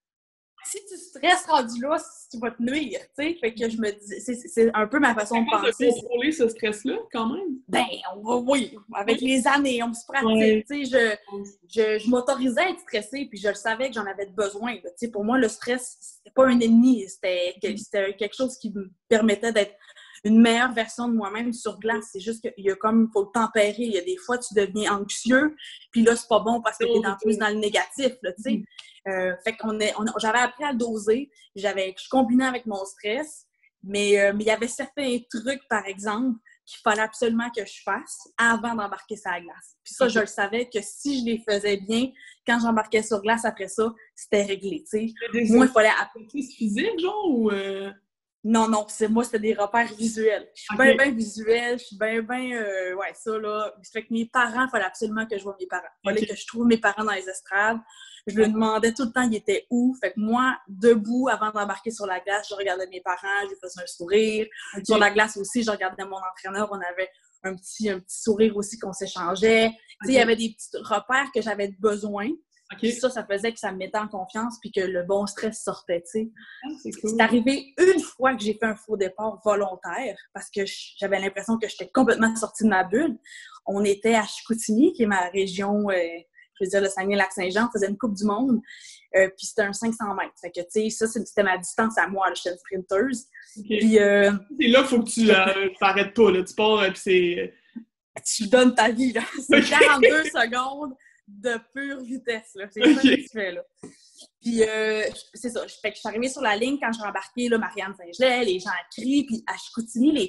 si tu stresses rendu là, tu vas te nuire, tu sais. Fait que je me dis, c'est un peu ma façon de penser. De contrôler ce stress-là, quand même? Ben, oui. Avec les années, on se pratique, tu sais. Je m'autorisais à être stressée, puis je le savais que j'en avais besoin. Tu sais, pour moi, le stress, c'était pas un ennemi. C'était quelque chose qui me permettait d'être une meilleure version de moi-même sur glace. C'est juste qu'il y a comme, faut le tempérer. Il y a des fois, tu deviens anxieux, puis là, c'est pas bon parce que t'es plus dans le négatif, là, tu sais. Fait j'avais appris à le doser. Je combinais avec mon stress, mais il y avait certains trucs, par exemple, qu'il fallait absolument que je fasse avant d'embarquer sur la glace. Puis ça, je le savais que si je les faisais bien, quand j'embarquais sur glace après ça, c'était réglé, tu sais. Moi, il fallait... physique, genre, ou... Non, c'était des repères visuels. Je suis bien visuelle, je suis bien, ouais, ça, là. Fait que mes parents, il fallait absolument que je voie mes parents. Il fallait que je trouve mes parents dans les estrades. Je leur demandais tout le temps, ils étaient où. Fait que moi, debout, avant d'embarquer sur la glace, je regardais mes parents, je leur faisais un sourire. Sur la glace aussi, je regardais mon entraîneur, on avait un petit sourire aussi qu'on s'échangeait. Tu sais, il y avait des petits repères que j'avais besoin. Puis ça faisait que ça me mettait en confiance puis que le bon stress sortait, tu sais. C'est arrivé une fois que j'ai fait un faux départ volontaire parce que j'avais l'impression que j'étais complètement sortie de ma bulle. On était à Chicoutimi, qui est ma région, je veux dire, le Saguenay-Lac-Saint-Jean, on faisait une Coupe du Monde, puis c'était un 500 mètres. Fait que, tu sais, ça, c'était ma distance à moi, là, j'étais une sprinteuse. Puis... Et là, il faut que tu t'arrêtes pas, là. Tu pars, puis c'est... Tu donnes ta vie, là. C'est 42 secondes de pure vitesse, là. C'est ça que tu fais, là. Puis, c'est ça. Fait que je suis arrivée sur la ligne quand j'ai embarqué, là, Marianne Saint-Gelais, les gens crient, puis à Chicoutimi,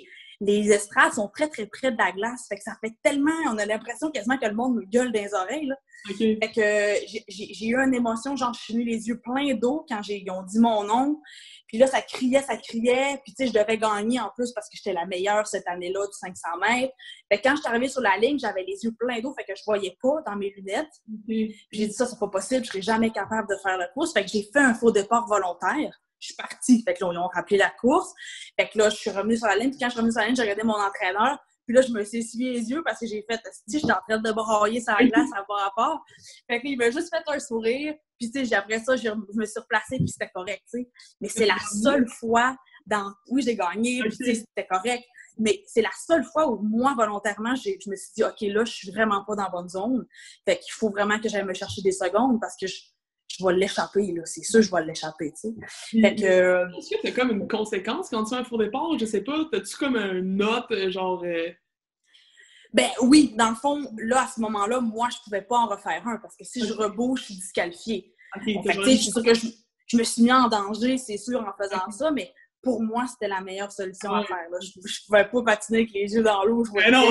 les estrades sont très, très près de la glace. Fait que ça fait tellement... On a l'impression quasiment que le monde nous gueule dans les oreilles, là. Okay. Fait que j'ai eu une émotion, genre, je suis venue les yeux pleins d'eau quand ils ont dit mon nom. Puis là, ça criait. Puis, tu sais, je devais gagner en plus parce que j'étais la meilleure cette année-là du 500 mètres. Fait que quand je suis arrivée sur la ligne, j'avais les yeux pleins d'eau, fait que je voyais pas dans mes lunettes. Puis j'ai dit ça, c'est pas possible, je serais jamais capable de faire la course. Fait que j'ai fait un faux départ volontaire. Je suis partie. Fait que là, ils ont rappelé la course. Fait que là, je suis revenue sur la ligne. Puis quand je suis revenue sur la ligne, j'ai regardé mon entraîneur. Puis là, je me suis essuyé les yeux parce que j'ai fait, si j'étais en train de brailler sur la glace, ça n'a pas rapport. Fait que il m'a juste fait un sourire. Puis, tu sais, après ça, je me suis replacée, puis c'était correct, tu sais. Mais c'est la seule fois oui, j'ai gagné, puis tu sais, c'était correct. Mais c'est la seule fois où, moi, volontairement, je me suis dit, OK, là, je suis vraiment pas dans la bonne zone. Fait qu'il faut vraiment que j'aille me chercher des secondes parce que je vais l'échapper, là. C'est sûr, je vais l'échapper, tu sais. Fait que... Est-ce que t'as comme une conséquence quand tu fais un faux départ? Je sais pas. T'as-tu comme une note, genre... Ben oui, dans le fond, là, à ce moment-là, moi, je pouvais pas en refaire un parce que si je rebouge, je suis disqualifiée. Okay, fait que, tu sais, c'est sûr que je me suis mis en danger, c'est sûr, en faisant ça, mais pour moi, c'était la meilleure solution à faire. Là. Je pouvais pas patiner avec les yeux dans l'eau. Mais non!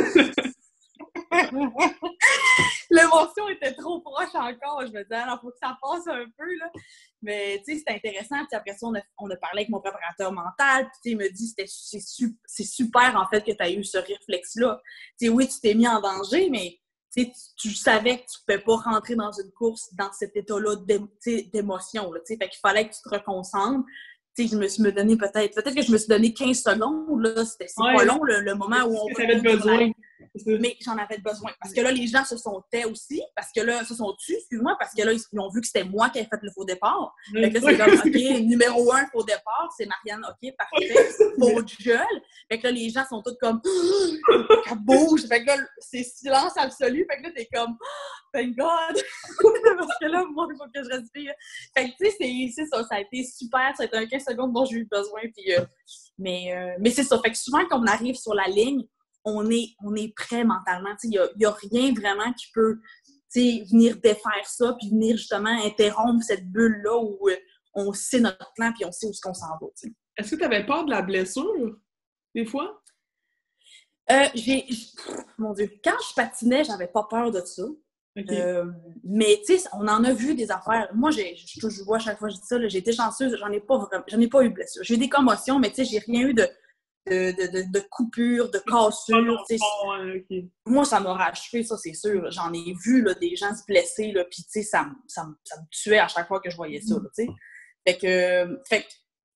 L'émotion était trop proche encore. Je me disais, alors, faut que ça passe un peu, là. Mais, tu sais, c'était intéressant. Puis après ça, on a parlé avec mon préparateur mental. Puis, il me dit, c'est super, en fait, que tu as eu ce réflexe-là. Tu sais, oui, tu t'es mis en danger, mais tu savais que tu ne pouvais pas rentrer dans une course dans cet état-là d'émotion. Là, fait qu'il fallait que tu te reconcentres. Tu sais, je me suis donné peut-être que je me suis donné 15 secondes. Là, c'est pas long, le moment où on va besoin. Mais j'en avais besoin. Parce que là, les gens se sont tais aussi. Parce que là, se sont tus, excuse-moi, parce que là, ils ont vu que c'était moi qui avais fait le faux départ. Fait que là, c'est comme, OK, numéro 1, faux départ, c'est Marianne. OK, parfait. Faux gueule. Fait que là, les gens sont tous comme, ça bouge. Fait que là, c'est silence absolu. Fait que là, t'es comme, thank God. Parce que là, moi, il faut que je respire. Fait que, tu sais, c'est ça. Ça a été super. Ça a été un 15 secondes dont j'ai eu besoin. Puis, mais c'est ça. Fait que souvent, quand on arrive sur la ligne, on est prêt mentalement. Il n'y a rien vraiment qui peut venir défaire ça puis venir justement interrompre cette bulle-là où on sait notre plan puis on sait où est-ce qu'on s'en va. T'sais. Est-ce que tu avais peur de la blessure, des fois? Mon Dieu, quand je patinais, j'avais pas peur de ça. Okay. Mais tu sais, on en a vu des affaires. Moi, je vois à chaque fois que je dis ça, j'ai été chanceuse, j'en ai pas eu de blessure. J'ai eu des commotions, mais tu sais, j'ai rien eu de coupures, de cassures. Okay. Moi, ça m'a rachevé, ça, c'est sûr. J'en ai vu là, des gens se blesser, là, puis tu sais, ça me tuait à chaque fois que je voyais ça, tu sais. Fait que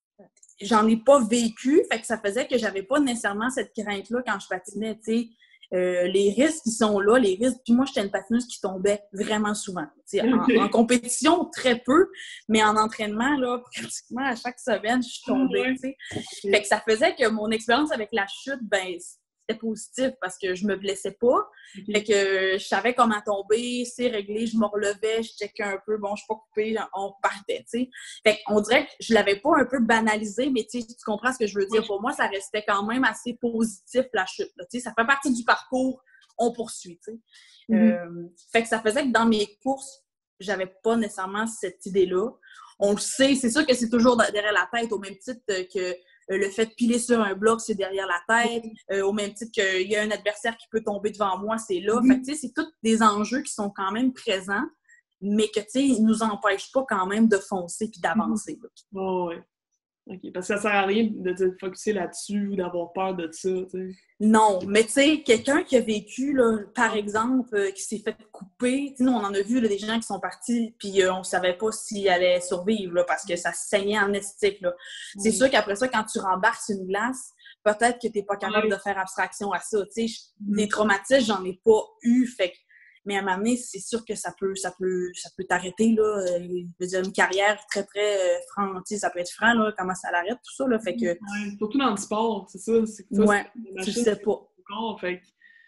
j'en ai pas vécu, fait que ça faisait que j'avais pas nécessairement cette crainte-là quand je patinais, tu sais. Les risques qui sont là, les risques. Puis moi, j'étais une patineuse qui tombait vraiment souvent. En compétition, très peu, mais en entraînement, là, pratiquement à chaque semaine, je tombais. Okay. Fait que ça faisait que mon expérience avec la chute, ben, c'était positif parce que je me blessais pas. Okay. Fait que je savais comment tomber, c'est réglé, je me relevais, je checkais un peu, bon, je suis pas coupée, on partait, tu sais. Fait qu'on dirait que je l'avais pas un peu banalisé, mais tu comprends ce que je veux dire. Pour moi, ça restait quand même assez positif, la chute, tu sais. Ça fait partie du parcours, on poursuit, tu sais. Fait que ça faisait que dans mes courses, j'avais pas nécessairement cette idée-là. On le sait, c'est sûr que c'est toujours derrière la tête, au même titre que le fait de piler sur un bloc, c'est derrière la tête. Au même titre qu'il y a un adversaire qui peut tomber devant moi, c'est là. Fait que, tu sais, c'est tous des enjeux qui sont quand même présents, mais que, tu sais, ils nous empêchent pas quand même de foncer puis d'avancer. Oh, ouais. OK. Parce que ça sert à rien de te focusser là-dessus ou d'avoir peur de ça, tu sais. Non, mais tu sais, quelqu'un qui a vécu, là, par exemple, qui s'est fait couper, nous, on en a vu là, des gens qui sont partis, puis on savait pas s'ils allaient survivre, là, parce que ça saignait en estique, là. C'est sûr qu'après ça, quand tu rembarques sur une glace, peut-être que t'es pas capable de faire abstraction à ça, tu sais. Des traumatismes, j'en ai pas eu, fait que mais à un moment donné, c'est sûr que ça peut t'arrêter, là. Je veux dire, une carrière très, très franc, tu sais, ça peut être franc, là, comment ça l'arrête, tout ça, là, fait que... Ouais, surtout dans le sport, c'est ça. Ouais, tu sais pas. Corps, fait que...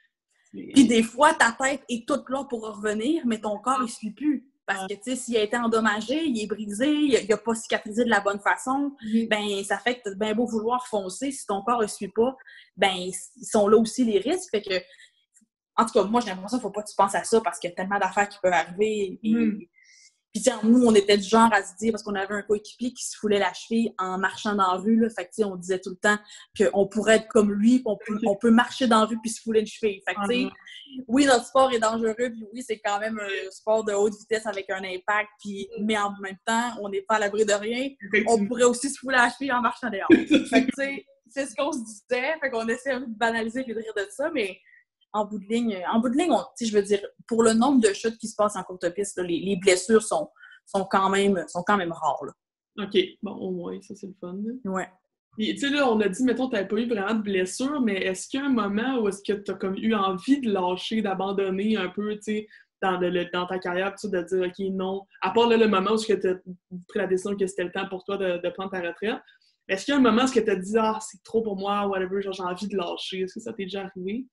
Puis des fois, ta tête est toute là pour revenir, mais ton corps, il suit plus. Parce que, tu sais, s'il a été endommagé, il est brisé, il n'a pas cicatrisé de la bonne façon, ben ça fait que t'as bien beau vouloir foncer, si ton corps ne suit pas, ben ils sont là aussi les risques, fait que en tout cas, moi, j'ai l'impression qu'il ne faut pas que tu penses à ça parce qu'il y a tellement d'affaires qui peuvent arriver. Puis, nous, on était du genre à se dire, parce qu'on avait un coéquipier qui se foulait la cheville en marchant dans la rue, là. Fait que, on disait tout le temps qu'on pourrait être comme lui, on peut marcher dans la rue puis se fouler une cheville. Fait que, oui, notre sport est dangereux, puis oui, c'est quand même un sport de haute vitesse avec un impact, puis, mais en même temps, on n'est pas à l'abri de rien. On pourrait aussi se fouler la cheville en marchant dehors. Fait que, c'est ce qu'on se disait. Fait qu'on essaie de banaliser et de rire de ça, mais en bout de ligne, je veux dire, pour le nombre de chutes qui se passent en courte piste, là, les blessures sont quand même rares. Là. OK. Bon, au moins, ça, c'est le fun. Ouais. Puis, tu sais, là, on a dit, mettons, tu n'avais pas eu vraiment de blessure, mais est-ce qu'il y a un moment où est-ce que tu as comme eu envie de lâcher, d'abandonner un peu, tu sais, dans ta carrière, tu sais, de dire, OK, non, à part là, le moment où tu as pris la décision que c'était le temps pour toi de prendre ta retraite, est-ce qu'il y a un moment où tu as dit, ah, c'est trop pour moi, whatever, genre, j'ai envie de lâcher? Est-ce que ça t'est déjà arrivé?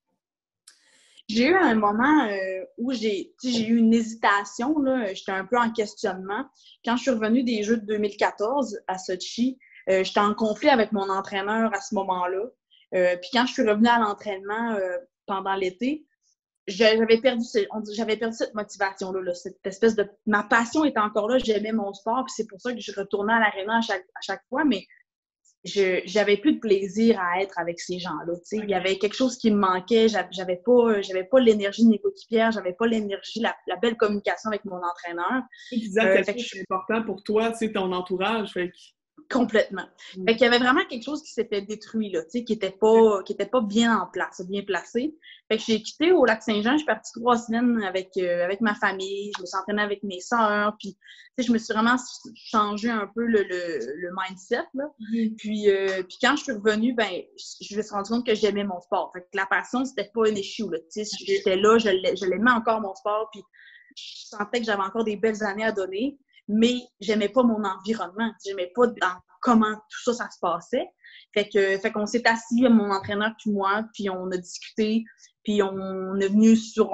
J'ai eu un moment où j'ai eu une hésitation, là. J'étais un peu en questionnement. Quand je suis revenue des Jeux de 2014 à Sochi, j'étais en conflit avec mon entraîneur à ce moment-là. Puis quand je suis revenue à l'entraînement pendant l'été, j'avais perdu cette motivation-là, cette espèce de... Ma passion était encore là, j'aimais mon sport, puis c'est pour ça que je retournais à l'aréna à chaque fois, mais j'avais plus de plaisir à être avec ces gens-là. Okay. Il y avait quelque chose qui me manquait. J'avais pas l'énergie de mes coéquipières, j'avais pas l'énergie, la belle communication avec mon entraîneur. C'est important pour toi, tu sais, ton entourage. Fait que... Complètement. Fait qu'il y avait vraiment quelque chose qui s'était détruit, là, tu sais, qui était pas bien en place, bien placé. Fait que j'ai quitté au Lac-Saint-Jean, je suis partie 3 semaines avec ma famille, je me suis entraînée avec mes sœurs, puis, tu sais, je me suis vraiment changé un peu le mindset, là. Puis quand je suis revenue, ben, je me suis rendue compte que j'aimais mon sport. Fait que la passion, c'était pas un issue, là, tu sais, j'étais là, je l'aimais encore mon sport, puis je sentais que j'avais encore des belles années à donner. Mais j'aimais pas mon environnement. J'aimais pas comment tout ça se passait. Fait qu'on s'est assis, mon entraîneur puis moi, puis on a discuté, puis on est venu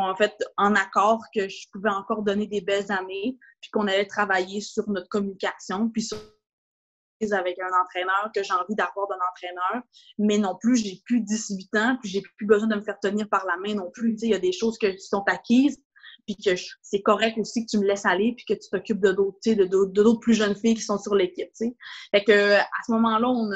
en accord que je pouvais encore donner des belles années, puis qu'on allait travailler sur notre communication, puis sur avec un entraîneur que j'ai envie d'avoir d'un entraîneur, mais non plus, j'ai plus 18 ans, puis j'ai plus besoin de me faire tenir par la main non plus. Il y a des choses qui sont acquises, puis que c'est correct aussi que tu me laisses aller puis que tu t'occupes de d'autres plus jeunes filles qui sont sur l'équipe, tu sais. Fait que à ce moment-là, on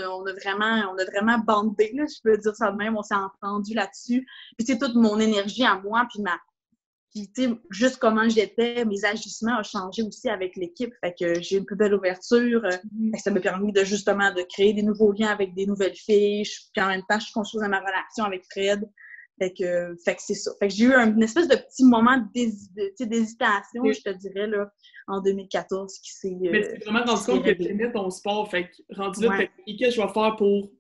a vraiment bandé, là, je peux dire ça de même, on s'est entendu là-dessus. Puis tu sais, toute mon énergie à moi puis tu sais, juste comment j'étais, mes agissements ont changé aussi avec l'équipe. Fait que j'ai une plus belle ouverture. Ça m'a permis de créer des nouveaux liens avec des nouvelles filles. Puis en même temps, je construisais ma relation avec Fred. Fait que c'est ça. Fait que j'ai eu une espèce de petit moment d'hésitation, je te dirais, là, en 2014 qui s'est mais tu t'es vraiment rendu compte que tu aimais ton sport. Fait que rendu là, qu'est-ce que je vais faire pour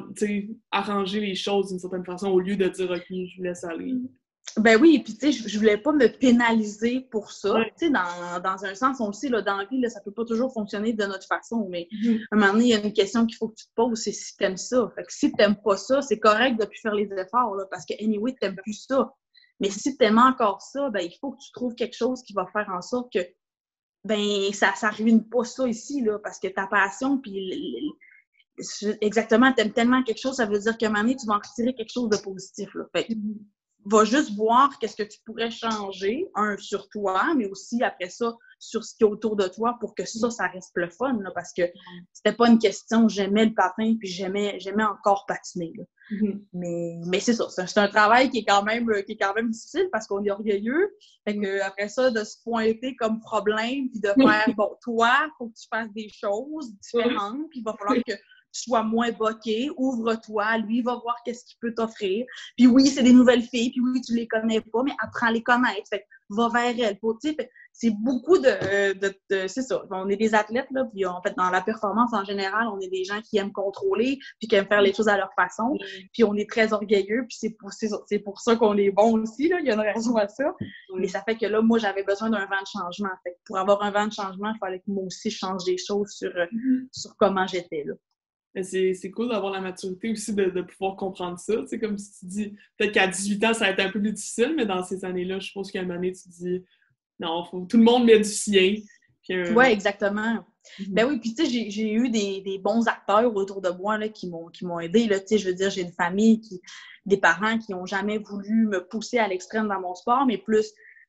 arranger les choses d'une certaine façon au lieu de dire OK, je laisse aller. Ben oui, puis tu sais, je voulais pas me pénaliser pour ça. Ouais. Tu sais, dans un sens, on le sait, là, dans la vie, là, ça peut pas toujours fonctionner de notre façon, mais à un moment donné, il y a une question qu'il faut que tu te poses, c'est si t'aimes ça. Fait que si t'aimes pas ça, c'est correct de plus faire les efforts, là, parce que anyway, t'aimes plus ça. Mais si t'aimes encore ça, ben il faut que tu trouves quelque chose qui va faire en sorte que ben ça ruine pas ça ici, là, parce que ta passion, puis exactement, t'aimes tellement quelque chose, ça veut dire qu'à un moment donné, tu vas en retirer quelque chose de positif, là. Fait que, va juste voir qu'est-ce que tu pourrais changer, sur toi, mais aussi après ça, sur ce qui est autour de toi pour que ça reste le fun, là, parce que c'était pas une question, j'aimais le patin puis j'aimais encore patiner, là. Mais c'est ça, c'est un travail qui est quand même difficile parce qu'on est orgueilleux. Fait que après ça, de se pointer comme problème puis de faire, bon, toi, faut que tu fasses des choses différentes puis il va falloir que sois moins boqué, ouvre-toi, lui, va voir qu'est-ce qu'il peut t'offrir. Puis oui, c'est des nouvelles filles, puis oui, tu les connais pas, mais apprends à les connaître. Fait que va vers elles. C'est beaucoup c'est ça. On est des athlètes, là, puis en fait, dans la performance en général, on est des gens qui aiment contrôler, puis qui aiment faire les choses à leur façon, puis on est très orgueilleux, puis c'est pour ça qu'on est bon aussi, là. Il y a une raison à ça. Mais ça fait que là, moi, j'avais besoin d'un vent de changement. Fait que pour avoir un vent de changement, il fallait que moi aussi, je change des choses sur comment j'étais, là. C'est cool d'avoir la maturité aussi de pouvoir comprendre ça. Tu sais, comme si tu dis, peut-être qu'à 18 ans, ça a été un peu plus difficile, mais dans ces années-là, je pense qu'à une année, tu dis, non, tout le monde met du sien. Oui, exactement. Ben oui, puis tu sais, j'ai eu des bons acteurs autour de moi là, qui m'ont aidé. Tu sais, je veux dire, j'ai une famille, des parents qui n'ont jamais voulu me pousser à l'extrême dans mon sport, mais plus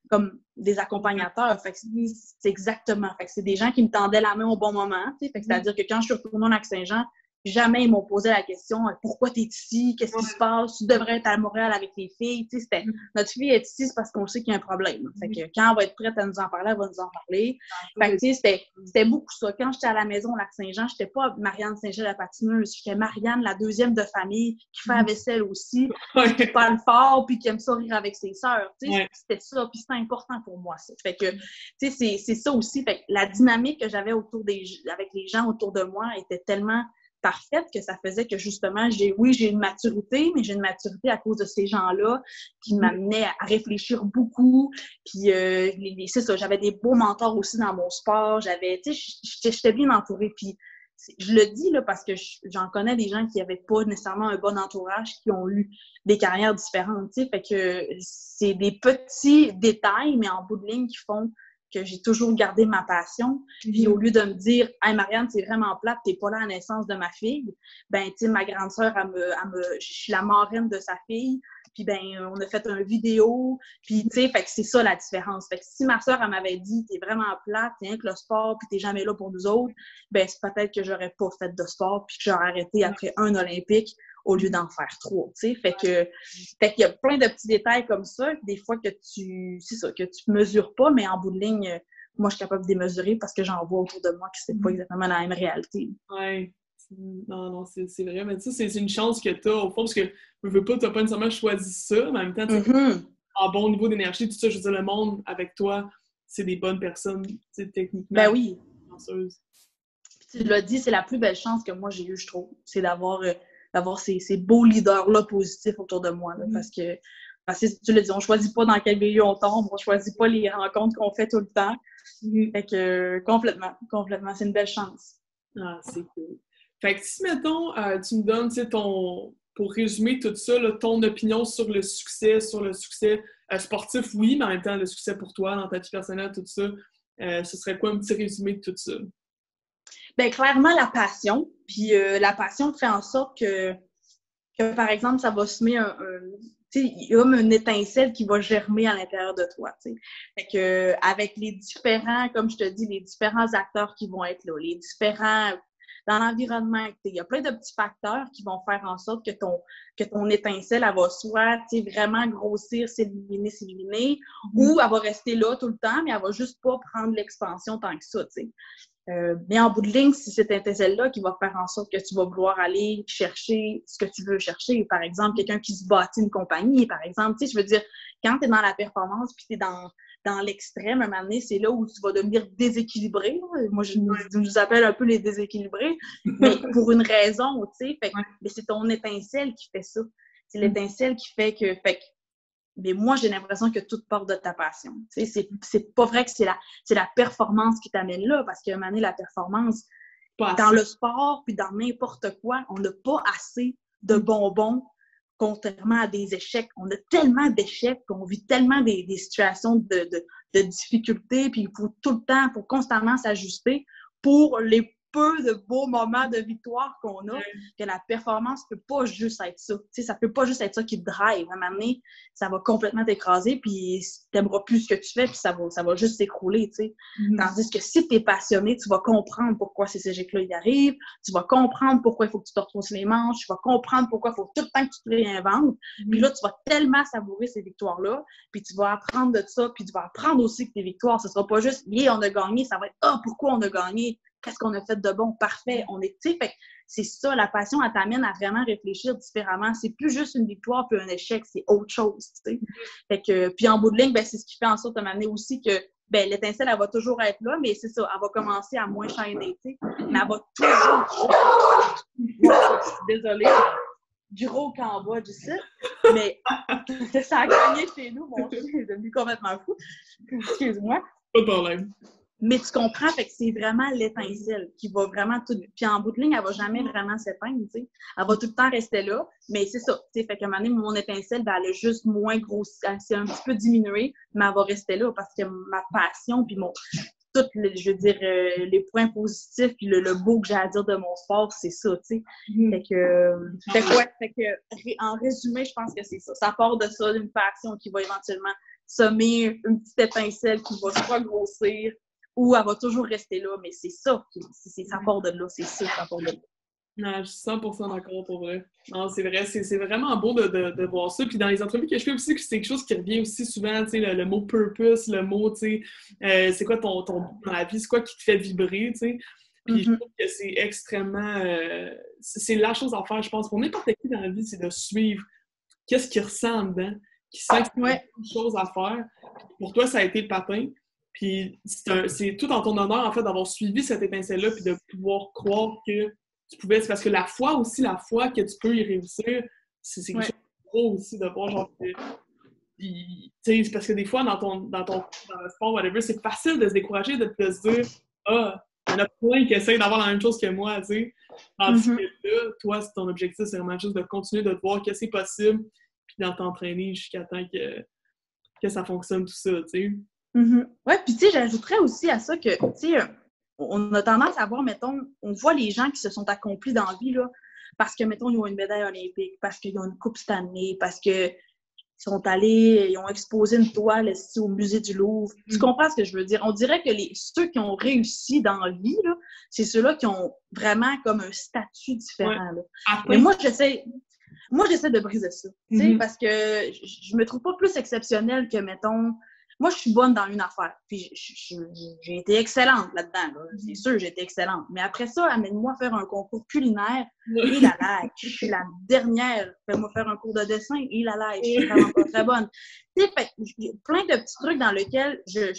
comme des accompagnateurs. Fait que c'est exactement. Fait que c'est des gens qui me tendaient la main au bon moment. Fait que c'est-à-dire que quand je suis retournée au Lac-Saint-Jean, jamais ils m'ont posé la question pourquoi tu es ici, qu'est-ce qui se passe, tu devrais être à Montréal avec les filles. C'était notre fille est ici, c'est parce qu'on sait qu'il y a un problème. Fait que quand elle va être prête à nous en parler, elle va nous en parler. Fait que c'était beaucoup ça. Quand j'étais à la maison au Lac-Saint-Jean, j'étais pas Marianne Saint-Jean la patineuse, j'étais Marianne, la deuxième de famille, qui fait la vaisselle aussi, qui parle fort puis qui aime ça rire avec ses sœurs. C'était ça, puis c'était important pour moi ça. Fait que c'est ça aussi. Fait que la dynamique que j'avais avec les gens autour de moi était tellement parfaite que ça faisait que justement, j'ai une maturité, mais j'ai une maturité à cause de ces gens-là qui m'amenaient à réfléchir beaucoup. Puis c'est ça, j'avais des beaux mentors aussi dans mon sport. J'étais bien entourée. Puis je le dis là parce que j'en connais des gens qui n'avaient pas nécessairement un bon entourage, qui ont eu des carrières différentes. Fait que c'est des petits détails, mais en bout de ligne qui font que j'ai toujours gardé ma passion. Puis au lieu de me dire « Hey Marianne, c'est vraiment plate, t'es pas là à la naissance de ma fille », ben tu sais, ma grande sœur, je suis la marraine de sa fille, puis ben on a fait une vidéo, puis tu sais, fait que c'est ça la différence. Fait que si ma sœur, elle m'avait dit « T'es vraiment plate, t'es rien que le sport, puis t'es jamais là pour nous autres », ben c'est peut-être que j'aurais pas fait de sport, puis que j'aurais arrêté après un Olympique, au lieu d'en faire 3, tu sais. Fait qu'il y a plein de petits détails comme ça, des fois que tu mesures pas, mais en bout de ligne, moi, je suis capable de les mesurer parce que j'en vois autour de moi que c'est pas exactement la même réalité. Ouais. Non, c'est vrai. Mais ça, c'est une chance que t'as, au fond, parce que, t'as pas nécessairement choisi ça, mais en même temps, en bon niveau d'énergie, tout ça, je veux dire, le monde avec toi, c'est des bonnes personnes, techniquement. Ben oui. Tu l'as dit, c'est la plus belle chance que moi j'ai eue, je trouve. C'est d'avoir ces beaux leaders-là positifs autour de moi. Là, parce que tu l'as dit, on choisit pas dans quel milieu on tombe, on choisit pas les rencontres qu'on fait tout le temps. Fait que complètement, c'est une belle chance. Ah, c'est cool. Fait que si, mettons, tu me donnes, pour résumer tout ça, là, ton opinion sur le succès sportif, oui, mais en même temps, le succès pour toi, dans ta vie personnelle, tout ça, ce serait quoi un petit résumé de tout ça? Bien, clairement, la passion. Puis la passion fait en sorte que par exemple, ça va semer il y a comme une étincelle qui va germer à l'intérieur de toi, tu sais. Fait que avec les différents, comme je te dis, les différents acteurs qui vont être là, les différents dans l'environnement, il y a plein de petits facteurs qui vont faire en sorte que ton étincelle, elle va soit vraiment grossir, s'éliminer, ou elle va rester là tout le temps, mais elle va juste pas prendre l'expansion tant que ça, tu sais. Mais en bout de ligne, c'est cette étincelle-là qui va faire en sorte que tu vas vouloir aller chercher ce que tu veux chercher. Par exemple, quelqu'un qui se bâtit une compagnie, par exemple. Tu sais, je veux dire, quand tu es dans la performance puis tu es dans l'extrême, à un moment donné, c'est là où tu vas devenir déséquilibré. Moi, je nous appelle un peu les déséquilibrés, mais pour une raison, tu sais. Mais c'est ton étincelle qui fait ça. C'est l'étincelle qui fait que... Mais moi, j'ai l'impression que tout part de ta passion. Tu sais, c'est pas vrai que c'est la performance qui t'amène là, parce qu'à un moment donné, la performance, dans le sport puis dans n'importe quoi, on n'a pas assez de bonbons, contrairement à des échecs. On a tellement d'échecs, on vit tellement des situations de difficultés, puis il faut tout le temps, faut constamment s'ajuster pour les peu de beaux moments de victoire qu'on a, que la performance peut pas juste être ça. Tu sais, ça peut pas juste être ça qui te drive. À un moment donné, ça va complètement t'écraser, puis t'aimeras plus ce que tu fais, puis ça va juste s'écrouler, tu sais. Tandis que si t'es passionné, tu vas comprendre pourquoi ces échecs-là y arrivent, tu vas comprendre pourquoi il faut que tu te retrousses les manches, tu vas comprendre pourquoi il faut tout le temps que tu te réinventes, puis là, tu vas tellement savourer ces victoires-là, puis tu vas apprendre de ça, puis tu vas apprendre aussi que tes victoires, ce sera pas juste « Yeah, on a gagné », ça va être « Ah, pourquoi on a gagné ?» Qu'est-ce qu'on a fait de bon? Parfait. On est, tu sais, fait c'est ça, la passion, elle t'amène à vraiment réfléchir différemment. C'est plus juste une victoire puis un échec, c'est autre chose, tu sais. Fait que, puis en bout de ligne, ben, c'est ce qui fait en sorte de m'amener aussi que, ben, l'étincelle, elle va toujours être là, mais c'est ça, elle va commencer à moins shiner, tu sais. Mais elle va toujours... Désolée, gros Cambodge, mais ça a gagné chez nous, mon chien est devenu complètement fou. Excuse-moi. Pas de problème. Mais tu comprends, fait que c'est vraiment l'étincelle qui va vraiment tout... Puis en bout de ligne, elle va jamais vraiment s'éteindre, tu sais. Elle va tout le temps rester là, mais c'est ça, tu sais. Fait qu'à un moment donné, mon étincelle, ben, elle a juste moins grossi, elle s'est un petit peu diminuée, mais elle va rester là parce que ma passion, puis je veux dire, les points positifs, puis le beau que j'ai à dire de mon sport, c'est ça, tu sais. Fait que, en résumé, je pense que c'est ça. Ça part de ça, d'une passion qui va éventuellement semer une petite étincelle qui va soit grossir ou elle va toujours rester là. Mais c'est ça, ça part de là, c'est ça, ça part de là. Non, je suis 100% d'accord pour vrai. Non, c'est vrai, c'est vraiment beau de voir ça. Puis dans les entrevues que je fais aussi, c'est quelque chose qui revient aussi souvent, tu sais, le mot purpose, le mot, tu sais, c'est quoi ton but dans la vie, c'est quoi qui te fait vibrer, tu sais. Puis je trouve que c'est extrêmement... c'est la chose à faire, je pense, pour n'importe qui dans la vie, c'est de suivre qu'est-ce qu'il ressent dedans, qui sent que c'est une chose à faire. Pour toi, ça a été le patin. Puis c'est tout en ton honneur, en fait, d'avoir suivi cette étincelle-là puis de pouvoir croire que tu pouvais... C'est parce que la foi que tu peux y réussir, c'est quelque chose de gros aussi, de voir genre... Tu sais, c'est parce que des fois, dans le sport, whatever, c'est facile de se décourager, de se dire « Ah, il y en a plein qui essayent d'avoir la même chose que moi, tu sais. » Tandis que là, toi, ton objectif, c'est vraiment juste de continuer de te voir que c'est possible puis d'en t'entraîner jusqu'à temps que ça fonctionne tout ça, tu sais. Ouais, puis tu sais, j'ajouterais aussi à ça que, tu sais, on a tendance à voir, mettons, on voit les gens qui se sont accomplis dans la vie, là, parce que, mettons, ils ont une médaille olympique, parce qu'ils ont une coupe cette année, parce qu'ils sont allés, ils ont exposé une toile ici au musée du Louvre. Tu comprends ce que je veux dire? On dirait que ceux qui ont réussi dans la vie, là, c'est ceux-là qui ont vraiment comme un statut différent. Là. Mais moi, j'essaie de briser ça, tu sais, parce que je me trouve pas plus exceptionnelle que, mettons, moi, je suis bonne dans une affaire. Puis j'ai été excellente là-dedans. Là. C'est sûr, j'ai été excellente. Mais après ça, amène-moi faire un concours culinaire. Et la like, je suis la dernière. Fais-moi faire un cours de dessin. Et la like, je suis vraiment pas très bonne. Tu sais, plein de petits trucs dans lesquels je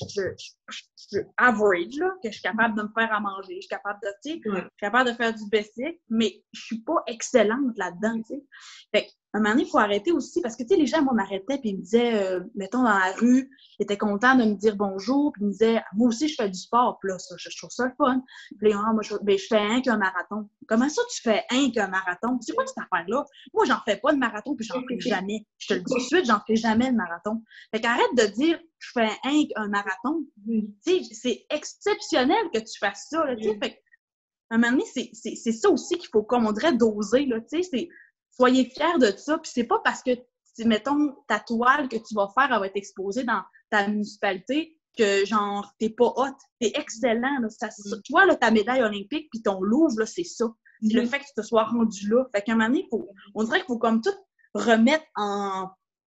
average, là, que je suis capable de me faire à manger. Je suis capable de, tu sais, je suis capable de faire du basic, mais je suis pas excellente là-dedans, tu sais. Fait à un moment donné, il faut arrêter aussi, parce que, tu sais, les gens, moi, m'arrêtaient, puis ils me disaient, mettons, dans la rue, ils étaient contents de me dire bonjour, puis ils me disaient, moi aussi, je fais du sport, puis là, ça, je trouve ça le fun. Puis là, moi, je fais un qu'un marathon. Comment ça, tu fais un qu'un marathon? C'est quoi cette affaire-là? Moi, j'en fais pas de marathon, puis j'en fais jamais. Je te le dis tout de suite, j'en fais jamais de marathon. Fait qu'arrête de dire, je fais un marathon. Tu sais, c'est exceptionnel que tu fasses ça, là, tu sais. Fait qu'à un moment donné, c'est ça aussi qu'il faut, comme on dirait, doser, là, tu sais, c'est soyez fiers de ça, puis c'est pas parce que, mettons, ta toile que tu vas faire, elle va être exposée dans ta municipalité, que, genre, t'es pas hot, t'es excellent, là. Toi, là, ta médaille olympique, puis ton Louvre, là, c'est ça. C'est le fait que tu te sois rendu là. Fait qu'à un moment donné, on dirait qu'il faut comme tout remettre en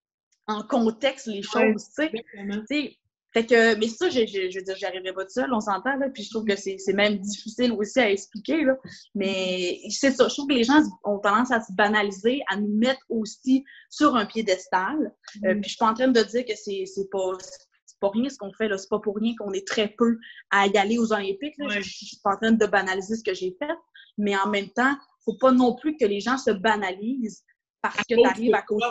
contexte les choses, tu sais. Fait que, mais ça, je veux dire, j'y arriverai pas tout seul, on s'entend, là, puis je trouve que c'est même difficile aussi à expliquer, là. Mais c'est ça, je trouve que les gens ont tendance à se banaliser, à nous mettre aussi sur un piédestal. Puis je suis pas en train de dire que c'est pas rien ce qu'on fait, là. C'est pas pour rien qu'on est très peu à y aller aux Olympiques, là. Je suis pas en train de banaliser ce que j'ai fait, mais en même temps, faut pas non plus que les gens se banalisent parce que tu arrives à cause...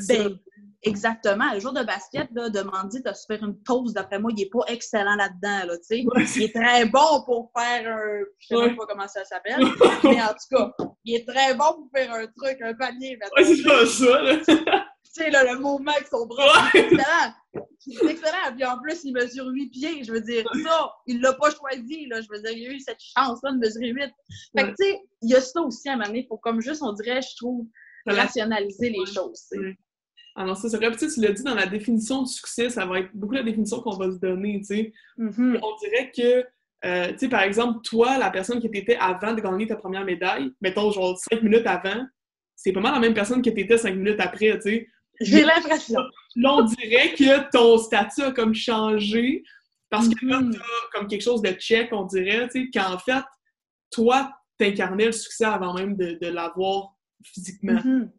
Exactement. Le jour de basket, là, demander de se faire une pause, d'après moi, il n'est pas excellent là-dedans, là, tu sais. Il est très bon pour faire un... Je sais même pas comment ça s'appelle, mais en tout cas, il est très bon pour faire un truc, un panier. C'est pas ça, là. Tu sais, là, le mouvement avec son bras, c'est excellent. C'est excellent. Puis en plus, il mesure 8 pieds. Je veux dire, ça, il l'a pas choisi, là. Je veux dire, il a eu cette chance-là de mesurer 8. Fait que, tu sais, il y a ça aussi à un moment donné. Il faut comme juste, on dirait, je trouve, rationaliser les choses, tu sais. Ah non, ça, c'est vrai. Puis, tu l'as dit, dans la définition du succès, ça va être beaucoup la définition qu'on va se donner, tu sais. On dirait que, tu sais, par exemple, toi, la personne que t'étais avant de gagner ta première médaille, mettons, genre 5 minutes avant, c'est pas mal la même personne que t'étais 5 minutes après, tu sais. J'ai l'impression. Là, on dirait que ton statut a comme changé, parce que là, t'as comme quelque chose de check, on dirait, tu sais, qu'en fait, toi, t'incarnais le succès avant même de l'avoir physiquement.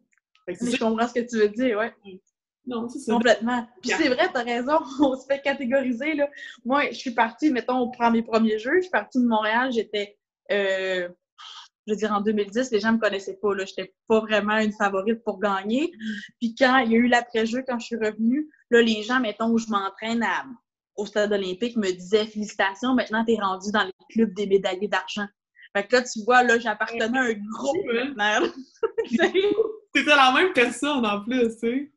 Je comprends ce que tu veux dire, ouais. Non, c'est ça. Complètement. Puis c'est vrai, t'as raison, on se fait catégoriser, là. Moi, je suis partie, mettons, on prend mes premiers jeux, je suis partie de Montréal, j'étais, je veux dire, en 2010, les gens me connaissaient pas, là. J'étais pas vraiment une favorite pour gagner. Puis quand il y a eu l'après-jeu, quand je suis revenue, là, les gens, mettons, où je m'entraîne au stade olympique, me disaient « Félicitations, maintenant, t'es rendue dans les clubs des médaillés d'argent. » Fait que là, tu vois, là, j'appartenais à un groupe maintenant. C'était la même personne, en plus, tu sais.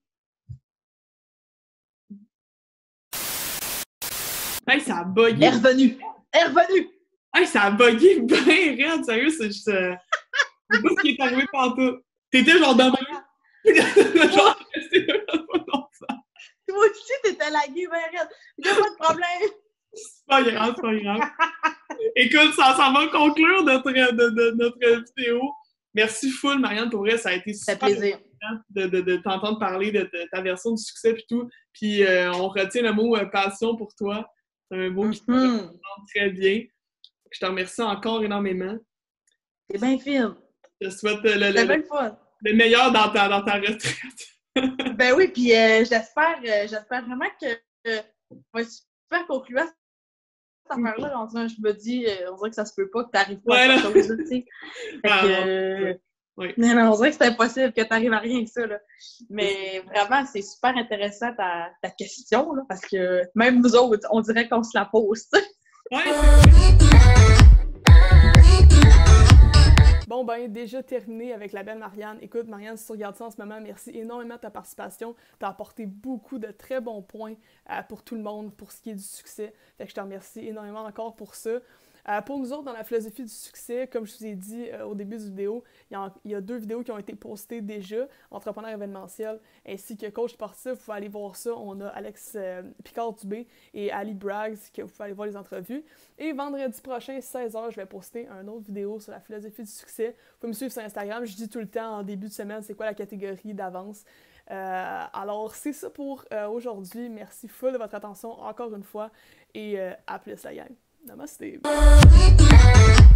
Hey, ça a bugué! Elle est revenue! Hey, ça a bugué bien raide, sérieux, c'est juste... Je sais pas ce qui est arrivé pantoute. T'étais genre dans ma... genre, resté là pas longtemps. Toi aussi, t'étais lagué, ben raide. Il n'y a pas de problème. C'est pas grave, c'est pas grave. Écoute, ça va conclure notre vidéo. Merci full, Marianne, pour vrai, ça a été super plaisir de t'entendre parler de ta version du succès et tout. Puis on retient le mot passion pour toi. C'est un mot qui te représente très bien. Je te remercie encore énormément. C'est bien film. Je te souhaite le meilleur dans ta retraite. Ben oui, puis j'espère vraiment que va être super concluant cette affaire-là. Je me dis, on dirait que ça se peut pas que tu n'arrives pas à cette chose-là, tu sais. Oui. Non, on dirait que c'est impossible que tu n'arrives à rien avec ça, là. Mais vraiment, c'est super intéressant ta question, là, parce que même nous autres, on dirait qu'on se la pose, tu sais. Ouais. Bon, ben, déjà terminé avec la belle Marianne. Écoute, Marianne, si tu regardes ça en ce moment, merci énormément de ta participation. Tu as apporté beaucoup de très bons points pour tout le monde, pour ce qui est du succès. Fait que je te remercie énormément encore pour ça. Pour nous autres, dans la philosophie du succès, comme je vous ai dit au début de la vidéo, il y a 2 vidéos qui ont été postées déjà, Entrepreneur événementiel ainsi que Coach sportif. Vous pouvez aller voir ça. On a Alex Picard-Dubé et Ali Braggs, que vous pouvez aller voir les entrevues. Et vendredi prochain, 16h, je vais poster une autre vidéo sur la philosophie du succès. Vous pouvez me suivre sur Instagram. Je dis tout le temps en début de semaine c'est quoi la catégorie d'avance. Alors, c'est ça pour aujourd'hui. Merci full de votre attention encore une fois et à plus la gang. Namaste.